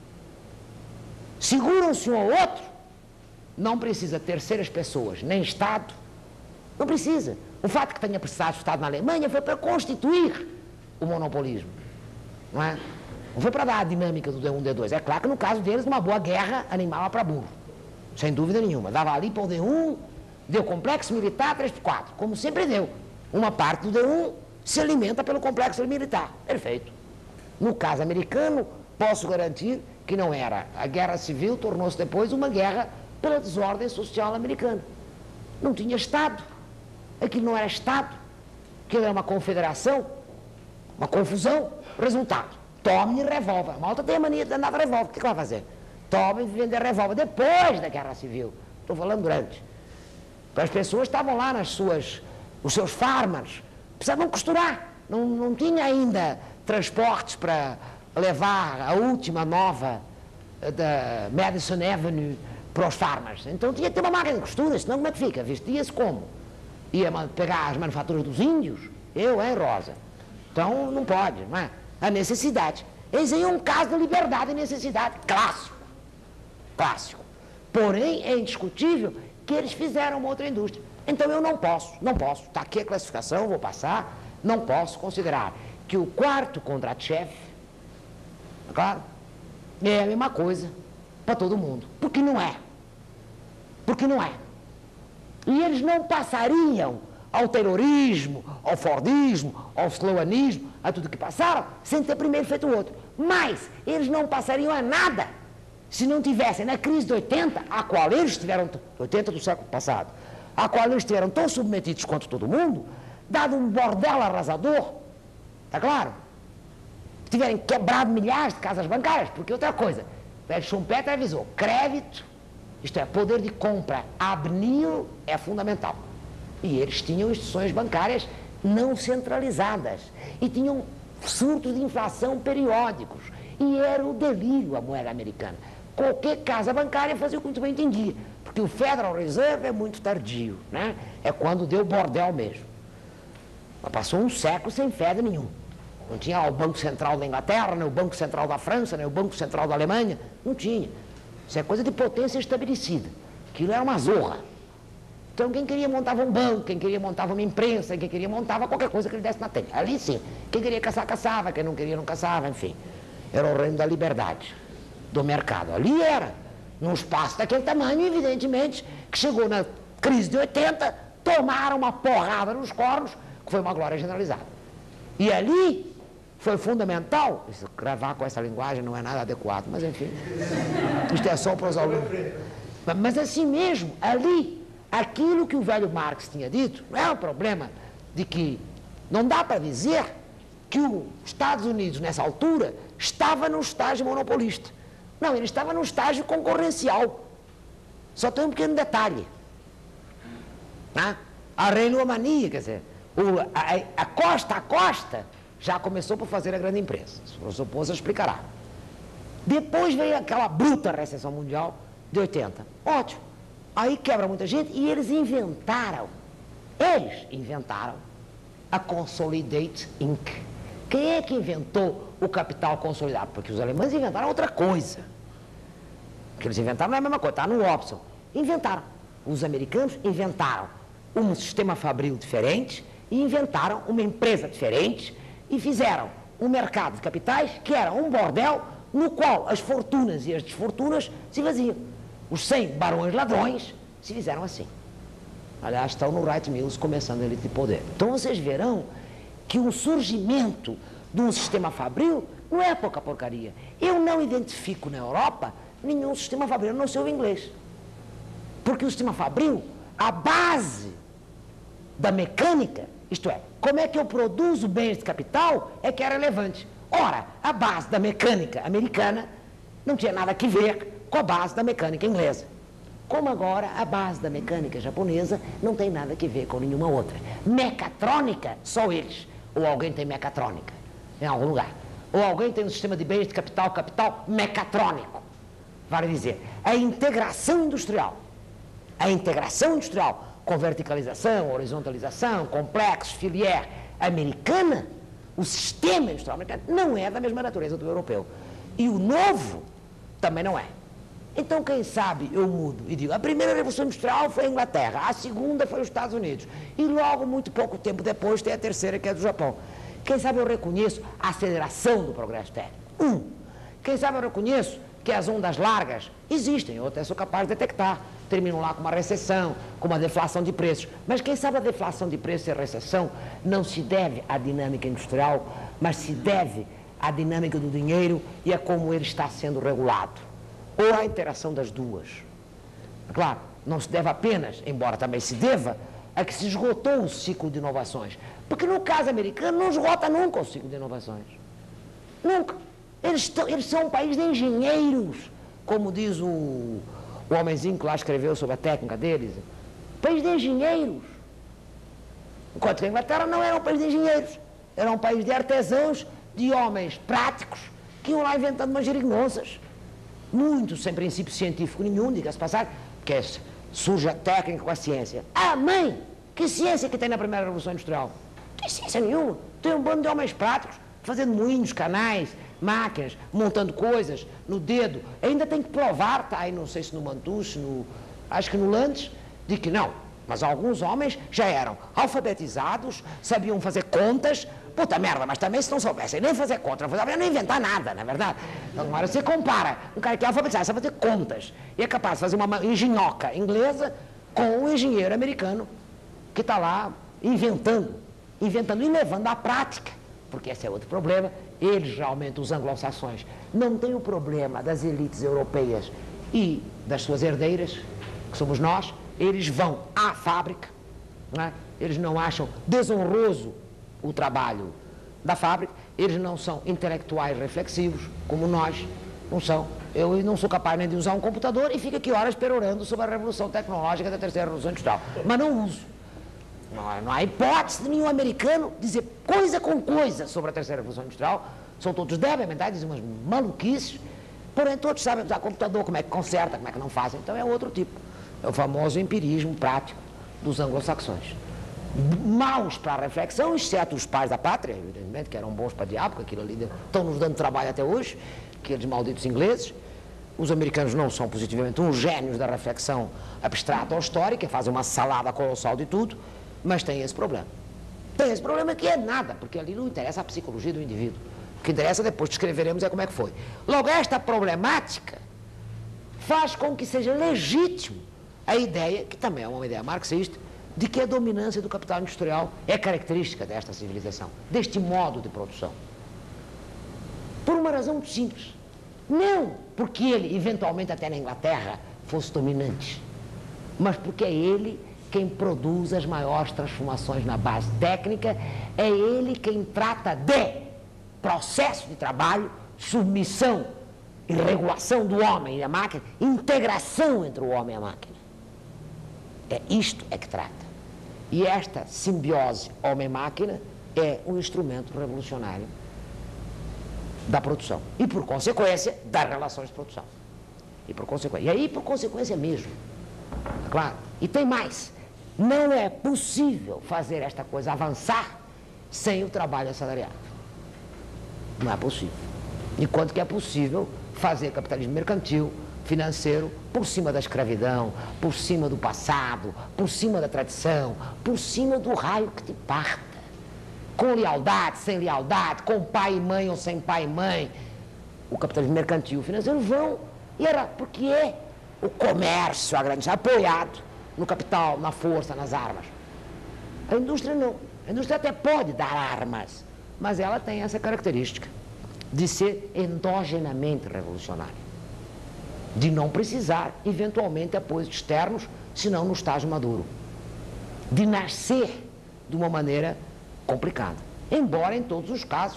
Seguram-se um ao outro, não precisa terceiras pessoas, nem Estado, não precisa. O fato que tenha precisado o Estado na Alemanha foi para constituir o monopolismo, não é? Não foi para dar a dinâmica do D um e D dois. É claro que no caso deles, uma boa guerra animava para burro, sem dúvida nenhuma. Dava ali para o D um, deu complexo militar três por quatro, como sempre deu. Uma parte do D um se alimenta pelo complexo militar. Perfeito. No caso americano, posso garantir que não era. A guerra civil tornou-se depois uma guerra pela desordem social americana. Não tinha Estado. Aquilo não era Estado. Aquilo era uma confederação, uma confusão. Resultado, tome revólver. A malta tem a mania de andar de revólver. O que, que vai fazer? Tome e vender revólver depois da guerra civil. Estou falando durante. As pessoas estavam lá nas suas, os seus farmers, precisavam costurar. Não, não tinha ainda transportes para levar a última nova da Madison Avenue para os farmers. Então tinha que ter uma máquina de costura, senão como é que fica? Vestia-se como? Ia pegar as manufaturas dos índios? Eu, hein, Rosa? Então não pode, não é? A necessidade. Esse aí é um caso de liberdade e necessidade clássico. Clássico. Porém, é indiscutível que eles fizeram uma outra indústria. Então eu não posso, não posso. Está aqui a classificação, vou passar. Não posso considerar que o quarto contrato-chefe, claro, é a mesma coisa para todo mundo. Porque não é. Porque não é. E eles não passariam ao terrorismo, ao fordismo, ao sloanismo, a tudo que passaram, sem ter primeiro feito o outro. Mas eles não passariam a nada se não tivessem, na crise de oitenta, a qual eles estiveram, oitenta do século passado, a qual eles estiveram tão submetidos quanto todo mundo, dado um bordel arrasador, está claro? Tiverem quebrado milhares de casas bancárias, porque outra coisa, o Schumpeter avisou, crédito, isto é, poder de compra abnil é fundamental. E eles tinham instituições bancárias não centralizadas e tinham surtos de inflação periódicos. E era o delírio a moeda americana. Qualquer casa bancária fazia o que muito bem entendia, porque o Federal Reserve é muito tardio, né? É quando deu bordel mesmo. Mas passou um século sem Fed nenhum. Não tinha lá o Banco Central da Inglaterra, nem o Banco Central da França, nem o Banco Central da Alemanha. Não tinha. Isso é coisa de potência estabelecida. Aquilo era uma zorra. Então quem queria montava um banco, quem queria montava uma imprensa, quem queria montava qualquer coisa que ele desse na telha. Ali sim. Quem queria caçar, caçava, quem não queria, não caçava, enfim. Era o reino da liberdade, do mercado. Ali era. Num espaço daquele tamanho, evidentemente, que chegou na crise de oitenta, tomaram uma porrada nos cornos, que foi uma glória generalizada. E ali foi fundamental, isso, gravar com essa linguagem não é nada adequado, mas enfim, isto é só para os alunos. Mas assim mesmo, ali, aquilo que o velho Marx tinha dito, não é um problema de que não dá para dizer que os Estados Unidos, nessa altura, estava no estágio monopolista. Não, ele estava no estágio concorrencial. Só tem um pequeno detalhe. Né? A reinomania, quer dizer, o, a, a costa a costa já começou por fazer a grande imprensa. O professor Pousa explicará. Depois veio aquela bruta recessão mundial de oitenta. Ótimo. Aí quebra muita gente e eles inventaram, eles inventaram a Consolidate Incorporated. Quem é que inventou o capital consolidado? Porque os alemães inventaram outra coisa. O que eles inventaram não é a mesma coisa, está no Opson. Inventaram. Os americanos inventaram um sistema fabril diferente e inventaram uma empresa diferente e fizeram um mercado de capitais que era um bordel no qual as fortunas e as desfortunas se vaziam. Os cem barões ladrões se fizeram assim. Aliás, estão no Wright Mills começando a elite de poder. Então vocês verão que o surgimento de um sistema fabril não é pouca porcaria. Eu não identifico na Europa nenhum sistema fabril, a não ser o inglês. Porque o sistema fabril, a base da mecânica, isto é, como é que eu produzo bens de capital, é que é relevante. Ora, a base da mecânica americana não tinha nada a ver com a base da mecânica inglesa. Como agora a base da mecânica japonesa não tem nada a ver com nenhuma outra. Mecatrônica, só eles. Ou alguém tem mecatrônica em algum lugar. Ou alguém tem um sistema de bens de capital, capital mecatrônico. Vale dizer, a integração industrial, a integração industrial com verticalização, horizontalização, complexos, filière americana, o sistema industrial americano não é da mesma natureza do europeu. E o novo também não é. Então, quem sabe, eu mudo e digo, a primeira revolução industrial foi a Inglaterra, a segunda foi os Estados Unidos, e logo, muito pouco tempo depois, tem a terceira, que é do Japão. Quem sabe eu reconheço a aceleração do progresso técnico. Um. Quem sabe eu reconheço que as ondas largas existem, eu até sou capaz de detectar. Terminam lá com uma recessão, com uma deflação de preços. Mas quem sabe a deflação de preços e a recessão não se deve à dinâmica industrial, mas se deve à dinâmica do dinheiro e a como ele está sendo regulado. Ou à interação das duas. Claro, não se deve apenas, embora também se deva, a que se esgotou o ciclo de inovações. Porque no caso americano não esgota nunca o ciclo de inovações. Nunca. Eles, tão, eles são um país de engenheiros, como diz o, o homenzinho que lá escreveu sobre a técnica deles. País de engenheiros. Enquanto que a Inglaterra não era um país de engenheiros. Era um país de artesãos, de homens práticos, que iam lá inventando umas geringonças. Muitos sem princípio científico nenhum, diga-se passar, que é, surge a técnica com a ciência. Ah, mãe, que ciência que tem na primeira revolução industrial? Não tem ciência nenhuma. Tem um bando de homens práticos, fazendo moinhos, canais, máquinas, montando coisas no dedo. Ainda tem que provar, tá aí, não sei se no Mantuche, no, acho que no Landes, de que não. Mas alguns homens já eram alfabetizados, sabiam fazer contas. Puta merda, mas também se não soubessem nem fazer conta, não sabiam nem inventar nada, não é verdade? Então, agora você compara um cara que é alfabetizado, sabe fazer contas, e é capaz de fazer uma engenhoca inglesa com um engenheiro americano que está lá inventando, inventando e levando à prática, porque esse é outro problema. Eles, geralmente, os anglo-saxões, não têm o problema das elites europeias e das suas herdeiras, que somos nós. Eles vão à fábrica, não é? Eles não acham desonroso o trabalho da fábrica, eles não são intelectuais reflexivos, como nós não são. Eu não sou capaz nem de usar um computador e fico aqui horas perorando sobre a revolução tecnológica da terceira revolução industrial, mas não uso. Não há, não há hipótese de nenhum americano dizer coisa com coisa sobre a terceira revolução industrial. São todos débeis mentais, dizem umas maluquices, porém todos sabem usar computador, como é que conserta, como é que não faz. Então é outro tipo. É o famoso empirismo prático dos anglo-saxões. Maus para a reflexão, exceto os pais da pátria, evidentemente, que eram bons para diabo, porque aquilo ali estão nos dando trabalho até hoje, aqueles malditos ingleses. Os americanos não são positivamente uns gênios da reflexão abstrata ou histórica, fazem uma salada colossal de tudo, mas tem esse problema. Tem esse problema que é nada, porque ali não interessa a psicologia do indivíduo. O que interessa, depois descreveremos, é como é que foi. Logo, esta problemática faz com que seja legítimo a ideia, que também é uma ideia marxista, de que a dominância do capital industrial é característica desta civilização, deste modo de produção. Por uma razão muito simples. Não porque ele, eventualmente até na Inglaterra, fosse dominante, mas porque é ele quem produz as maiores transformações na base técnica, é ele quem trata de processo de trabalho, submissão e regulação do homem e da máquina, integração entre o homem e a máquina. É isto é que trata. E esta simbiose homem-máquina é um instrumento revolucionário da produção. E, por consequência, das relações de produção. E, por consequência, e aí, por consequência mesmo. Claro. E tem mais. Não é possível fazer esta coisa avançar sem o trabalho assalariado. Não é possível. Enquanto que é possível fazer capitalismo mercantil, financeiro, por cima da escravidão, por cima do passado, por cima da tradição, por cima do raio que te parta. Com lealdade, sem lealdade, com pai e mãe ou sem pai e mãe. O capitalismo mercantil e o financeiro vão. E era porque é o comércio, a grande, apoiado no capital, na força, nas armas. A indústria não. A indústria até pode dar armas, mas ela tem essa característica de ser endogenamente revolucionária. De não precisar, eventualmente, apoios externos, senão no estágio maduro. De nascer de uma maneira complicada. Embora, em todos os casos,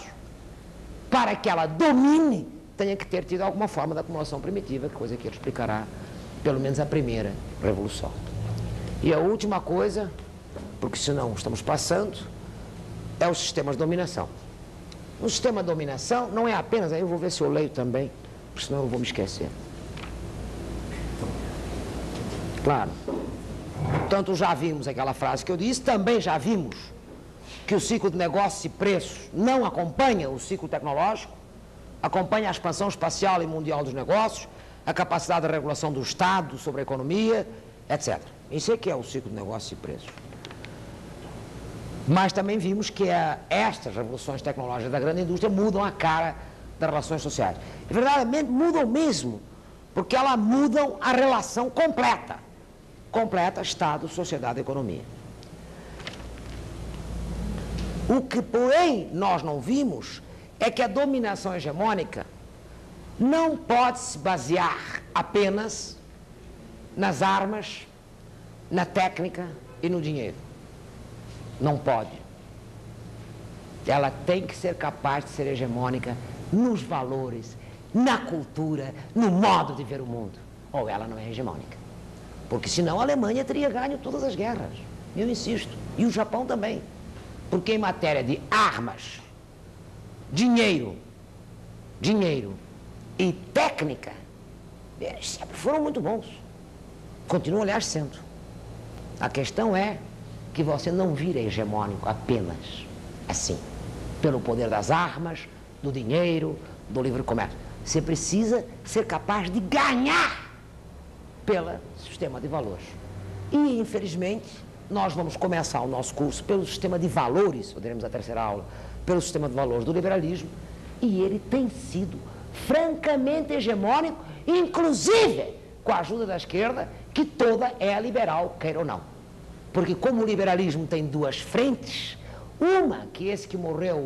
para que ela domine, tenha que ter tido alguma forma de acumulação primitiva, coisa que ele explicará pelo menos a primeira revolução. E a última coisa, porque senão estamos passando, é o sistema de dominação. O sistema de dominação não é apenas, aí eu vou ver se eu leio também, porque senão eu vou me esquecer. Claro, tanto já vimos aquela frase que eu disse, também já vimos que o ciclo de negócios e preços não acompanha o ciclo tecnológico, acompanha a expansão espacial e mundial dos negócios, a capacidade de regulação do Estado sobre a economia, etcétera. Isso é que é o ciclo de negócios e preços. Mas também vimos que a, estas revoluções tecnológicas da grande indústria mudam a cara das relações sociais. E verdadeiramente mudam mesmo, porque elas mudam a relação completa. Completa Estado, sociedade e economia. O que, porém, nós não vimos é que a dominação hegemônica não pode se basear apenas nas armas, na técnica e no dinheiro. Não pode. Ela tem que ser capaz de ser hegemônica nos valores, na cultura, no modo de ver o mundo. Ou ela não é hegemônica. Porque senão a Alemanha teria ganho todas as guerras. Eu insisto. E o Japão também. Porque em matéria de armas, dinheiro, dinheiro e técnica, eles sempre foram muito bons. Continuam, aliás, sendo. A questão é que você não vira hegemônico apenas assim, pelo poder das armas, do dinheiro, do livre comércio. Você precisa ser capaz de ganhar pelo sistema de valores. E, infelizmente, nós vamos começar o nosso curso pelo sistema de valores, poderemos a terceira aula, pelo sistema de valores do liberalismo, e ele tem sido francamente hegemônico, inclusive com a ajuda da esquerda, que toda é liberal, queira ou não. Porque como o liberalismo tem duas frentes, uma, que esse que morreu,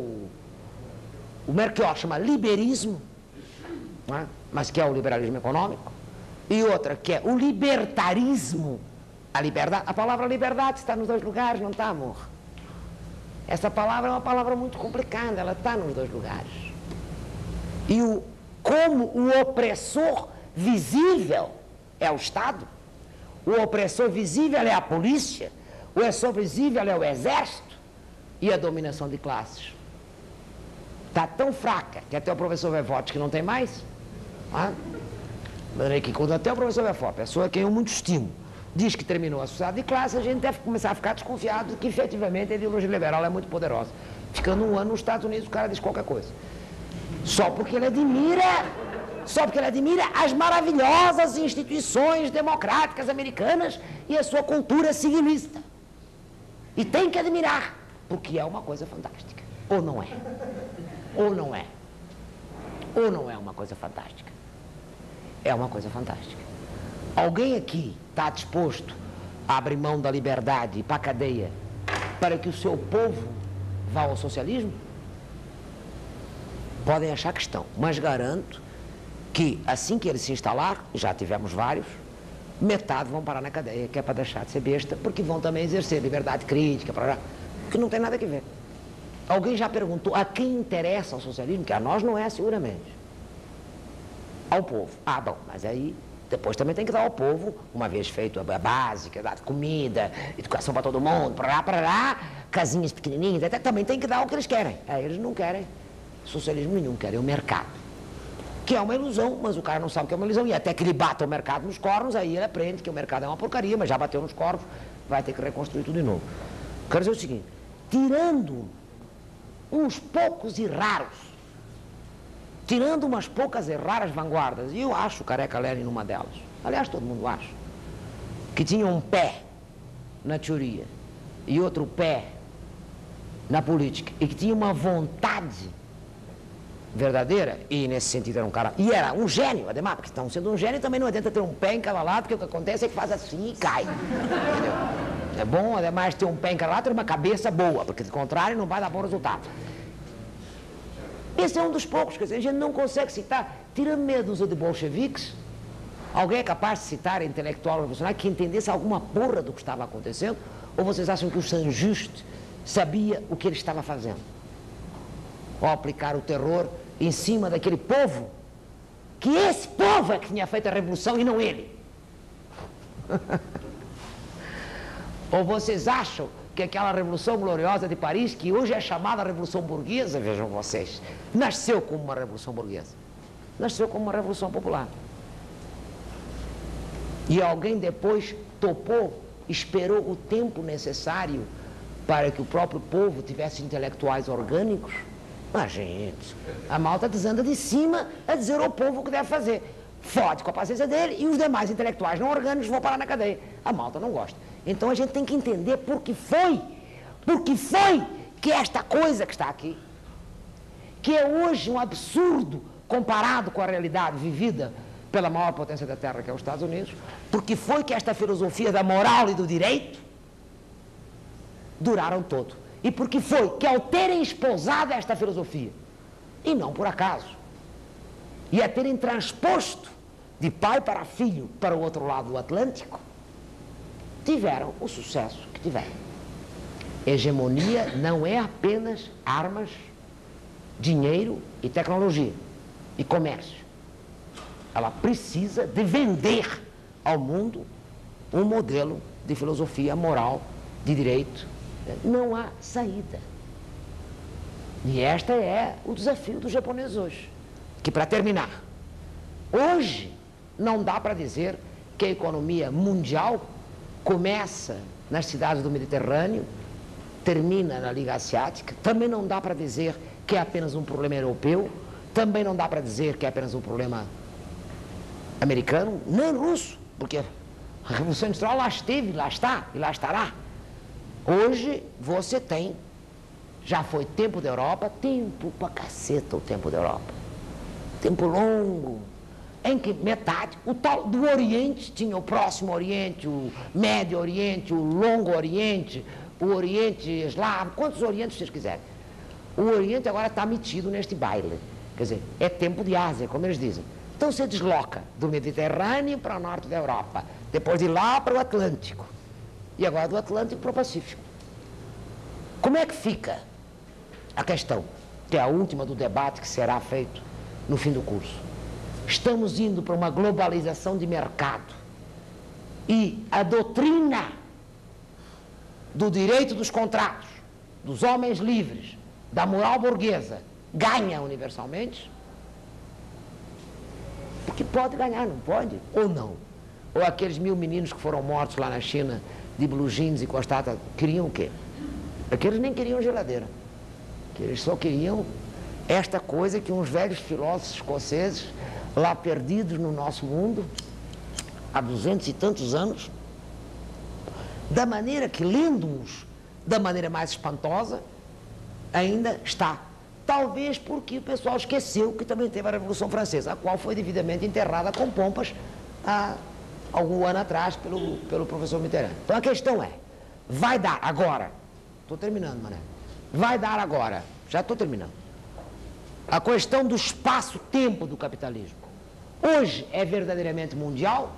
o Melchior chama liberismo, não é? Mas que é o liberalismo econômico, e outra que é o libertarismo, a liberdade. A palavra liberdade está nos dois lugares, não está, amor? Essa palavra é uma palavra muito complicada, ela está nos dois lugares. E o, como o opressor visível é o Estado, o opressor visível é a polícia, o opressor visível é o exército, e a dominação de classes está tão fraca que até o professor Vevotti, que não tem mais, ah, que quando até o professor Vevotti, pessoa a quem eu muito estimo, diz que terminou a sociedade de classe, a gente deve começar a ficar desconfiado de que efetivamente a ideologia liberal é muito poderosa. Ficando um ano nos Estados Unidos, o cara diz qualquer coisa. Só porque ele admira, só porque ele admira as maravilhosas instituições democráticas americanas e a sua cultura civilista. E tem que admirar, porque é uma coisa fantástica. Ou não é? Ou não é? Ou não é uma coisa fantástica? É uma coisa fantástica. Alguém aqui está disposto a abrir mão da liberdade e para a cadeia para que o seu povo vá ao socialismo? Podem achar que estão, mas garanto que assim que ele se instalar, já tivemos vários, metade vão parar na cadeia, que é para deixar de ser besta, porque vão também exercer liberdade crítica, para que não tem nada a ver. Alguém já perguntou a quem interessa o socialismo? Que a nós não é seguramente. Ao povo. Ah, bom, mas aí depois também tem que dar ao povo, uma vez feito a básica, dar comida, educação para todo mundo, para lá, para lá, casinhas pequenininhas, até, também tem que dar o que eles querem. Aí eles não querem socialismo nenhum, querem o mercado. Que é uma ilusão, mas o cara não sabe que é uma ilusão. E até que ele bata o mercado nos cornos, aí ele aprende que o mercado é uma porcaria, mas já bateu nos cornos, vai ter que reconstruir tudo de novo. Quero dizer o seguinte, tirando uns poucos e raros, tirando umas poucas e raras vanguardas, e eu acho o Careca Lenin numa delas, aliás todo mundo acha, que tinha um pé na teoria e outro pé na política, e que tinha uma vontade verdadeira, e nesse sentido era um cara, e era um gênio, ademais, porque estão sendo um gênio também não adianta ter um pé em cada lado, porque o que acontece é que faz assim e cai, entendeu? É bom, ademais, ter um pé em cada lado e uma cabeça boa, porque do contrário não vai dar bom resultado. Esse é um dos poucos, quer dizer, a gente não consegue citar, tirando meia dúzia de bolcheviques, alguém é capaz de citar intelectual revolucionário que entendesse alguma porra do que estava acontecendo, ou vocês acham que o Saint-Just sabia o que ele estava fazendo? Ou aplicar o terror em cima daquele povo, que esse povo é que tinha feito a revolução e não ele. Ou vocês acham que aquela Revolução Gloriosa de Paris, que hoje é chamada Revolução Burguesa, vejam vocês, nasceu como uma Revolução Burguesa, nasceu como uma Revolução Popular. E alguém depois topou, esperou o tempo necessário para que o próprio povo tivesse intelectuais orgânicos? Mas, gente, a malta desanda de cima a dizer ao povo o que deve fazer. Fode com a paciência dele e os demais intelectuais não orgânicos vão parar na cadeia. A malta não gosta. Então a gente tem que entender por que foi, por que foi que esta coisa que está aqui, que é hoje um absurdo comparado com a realidade vivida pela maior potência da Terra, que é os Estados Unidos, porque foi que esta filosofia da moral e do direito duraram todo. E porque foi que ao terem esposado esta filosofia, e não por acaso, e a terem transposto de pai para filho para o outro lado do Atlântico, tiveram o sucesso que tiveram. Hegemonia não é apenas armas, dinheiro e tecnologia e comércio. Ela precisa de vender ao mundo um modelo de filosofia moral, de direito. Não há saída. E este é o desafio dos japoneses hoje. Que, para terminar, hoje não dá para dizer que a economia mundial começa nas cidades do Mediterrâneo, termina na Liga Asiática. Também não dá para dizer que é apenas um problema europeu, também não dá para dizer que é apenas um problema americano, nem russo, porque a Revolução Industrial lá esteve, lá está e lá estará. Hoje você tem, já foi tempo da Europa, tempo pra caceta o tempo da Europa, tempo longo, em que metade, o tal do Oriente, tinha o Próximo Oriente, o Médio Oriente, o Longo Oriente, o Oriente Eslavo, quantos Orientes vocês quiserem. O Oriente agora está metido neste baile, quer dizer, é tempo de Ásia, como eles dizem. Então você desloca do Mediterrâneo para o norte da Europa, depois de lá para o Atlântico, e agora do Atlântico para o Pacífico. Como é que fica a questão, que é a última do debate que será feito no fim do curso? Estamos indo para uma globalização de mercado e a doutrina do direito dos contratos, dos homens livres, da moral burguesa, ganha universalmente? Porque pode ganhar, não pode? Ou não? Ou aqueles mil meninos que foram mortos lá na China de blue jeans e costata, queriam o quê? Aqueles nem queriam geladeira. Eles só queriam esta coisa que uns velhos filósofos escoceses, lá perdidos no nosso mundo, há duzentos e tantos anos, da maneira que, lendo-os da maneira mais espantosa, ainda está. Talvez porque o pessoal esqueceu que também teve a Revolução Francesa, a qual foi devidamente enterrada com pompas há algum ano atrás pelo, pelo professor Mitterrand. Então a questão é, vai dar agora, estou terminando, Mané, vai dar agora, já estou terminando, a questão do espaço-tempo do capitalismo. Hoje é verdadeiramente mundial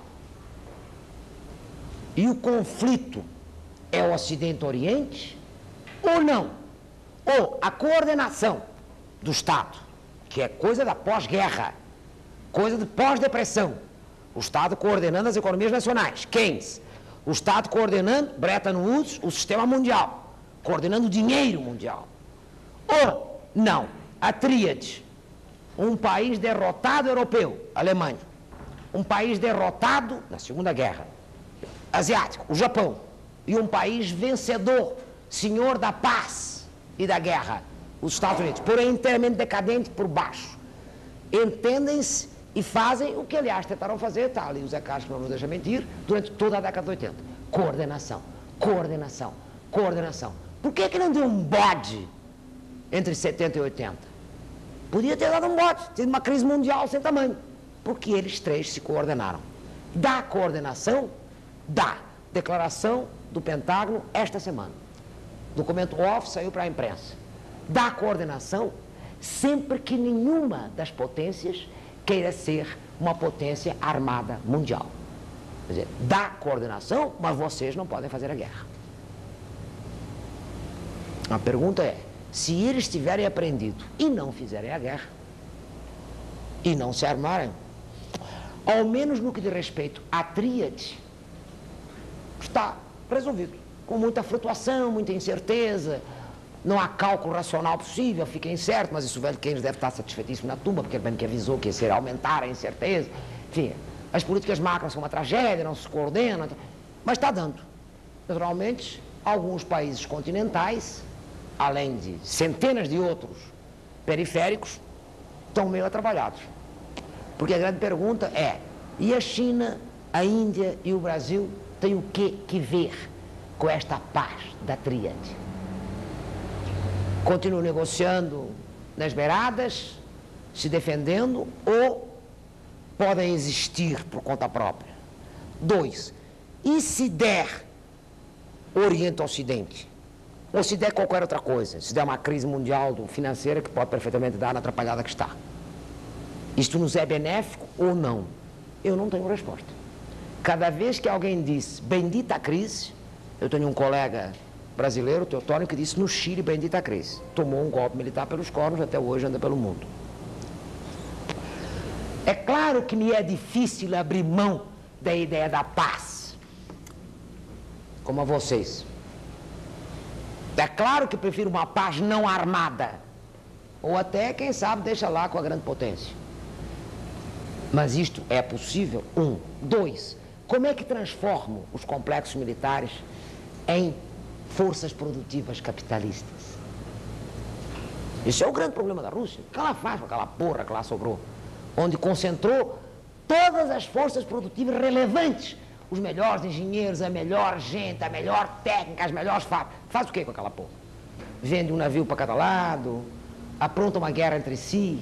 e o conflito é o Ocidente-Oriente ou não? Ou a coordenação do Estado, que é coisa da pós-guerra, coisa de pós-depressão, o Estado coordenando as economias nacionais, Keynes, o Estado coordenando, Bretton Woods, o sistema mundial, coordenando o dinheiro mundial. Ou não, a tríade, um país derrotado europeu, Alemanha, um país derrotado na Segunda Guerra, asiático, o Japão, e um país vencedor, senhor da paz e da guerra, os Estados Unidos, porém inteiramente decadente por baixo. Entendem-se e fazem o que, aliás, tentaram fazer, tá ali o Zé Carlos, que não nos deixa mentir, durante toda a década de oitenta. Coordenação, coordenação, coordenação. Por que que não deu um bode entre setenta e oitenta? Podia ter dado um bode, tido uma crise mundial sem tamanho, porque eles três se coordenaram. Da coordenação, da declaração do Pentágono esta semana. Documento off saiu para a imprensa. Da coordenação, sempre que nenhuma das potências queira ser uma potência armada mundial. Quer dizer, da coordenação, mas vocês não podem fazer a guerra. A pergunta é, se eles tiverem aprendido e não fizerem a guerra, e não se armarem, ao menos no que diz respeito à tríade, está resolvido. Com muita flutuação, muita incerteza, não há cálculo racional possível, fica incerto, mas isso o velho Keynes deve estar satisfeitíssimo na tumba, porque ele mesmo que avisou que ia ser aumentar a incerteza. Enfim, as políticas macro são uma tragédia, não se coordenam, mas está dando. Naturalmente, alguns países continentais, além de centenas de outros periféricos, estão meio atrapalhados. Porque a grande pergunta é, e a China, a Índia e o Brasil têm o que, que ver com esta paz da tríade? Continuam negociando nas beiradas, se defendendo, ou podem existir por conta própria? Dois, e se der Oriente-Ocidente? Ou se der qualquer outra coisa, se der uma crise mundial financeira que pode perfeitamente dar na atrapalhada que está. Isto nos é benéfico ou não? Eu não tenho resposta. Cada vez que alguém diz, bendita a crise, eu tenho um colega brasileiro, Teotônio, que disse, no Chile, bendita a crise. Tomou um golpe militar pelos cornos, até hoje anda pelo mundo. É claro que me é difícil abrir mão da ideia da paz, como a vocês. É claro que prefiro uma paz não armada, ou até, quem sabe, deixa lá com a grande potência. Mas isto é possível? Um. Dois, como é que transformo os complexos militares em forças produtivas capitalistas? Esse é o grande problema da Rússia. O que ela faz com aquela porra que lá sobrou? Onde concentrou todas as forças produtivas relevantes, os melhores engenheiros, a melhor gente, a melhor técnica, as melhores fábricas. Faz o que com aquela porra? Vende um navio para cada lado, apronta uma guerra entre si.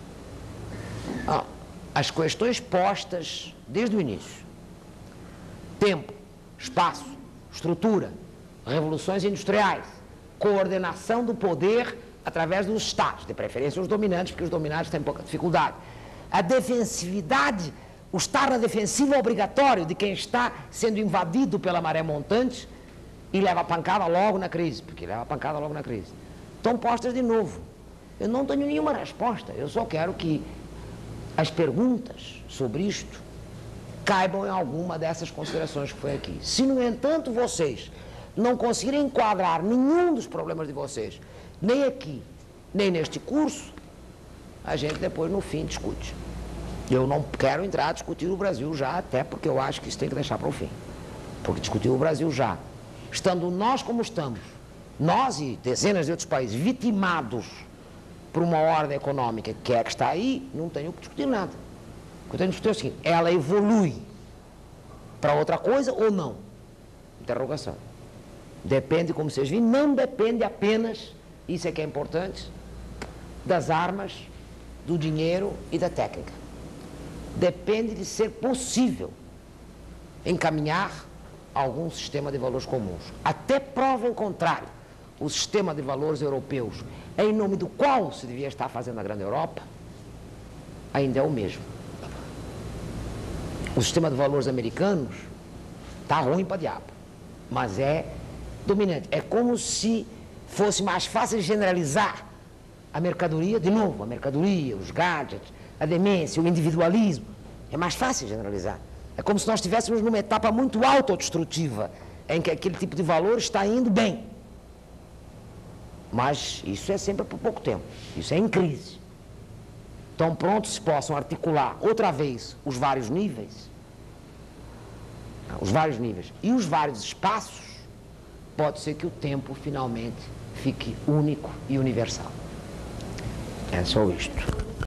Ah, as questões postas desde o início: tempo, espaço, estrutura, revoluções industriais, coordenação do poder através dos estados, de preferência os dominantes, porque os dominantes têm pouca dificuldade. A defensividade, o estar na defensiva obrigatório de quem está sendo invadido pela maré montante e leva a pancada logo na crise, porque leva a pancada logo na crise. Estão postas de novo. Eu não tenho nenhuma resposta, eu só quero que as perguntas sobre isto caibam em alguma dessas considerações que foi aqui. Se, no entanto, vocês não conseguirem enquadrar nenhum dos problemas de vocês, nem aqui, nem neste curso, a gente depois, no fim, discute. Eu não quero entrar a discutir o Brasil já, até porque eu acho que isso tem que deixar para o fim. Porque discutir o Brasil já, estando nós como estamos, nós e dezenas de outros países, vitimados por uma ordem econômica que é que está aí, não tenho que discutir nada. O que eu tenho que discutir é o seguinte: ela evolui para outra coisa ou não? Interrogação. Depende, como vocês viram, não depende apenas, isso é que é importante, das armas, do dinheiro e da técnica. Depende de ser possível encaminhar algum sistema de valores comuns. Até prova em contrário, o sistema de valores europeus, em nome do qual se devia estar fazendo a grande Europa, ainda é o mesmo. O sistema de valores americanos está ruim para diabo, mas é dominante. É como se fosse mais fácil generalizar a mercadoria, de novo, a mercadoria, os gadgets, a demência, o individualismo. É mais fácil generalizar. É como se nós estivéssemos numa etapa muito autodestrutiva, em que aquele tipo de valor está indo bem. Mas isso é sempre por pouco tempo, isso é em crise. Tão pronto se possam articular outra vez os vários níveis, os vários níveis e os vários espaços, pode ser que o tempo finalmente fique único e universal. É só isto.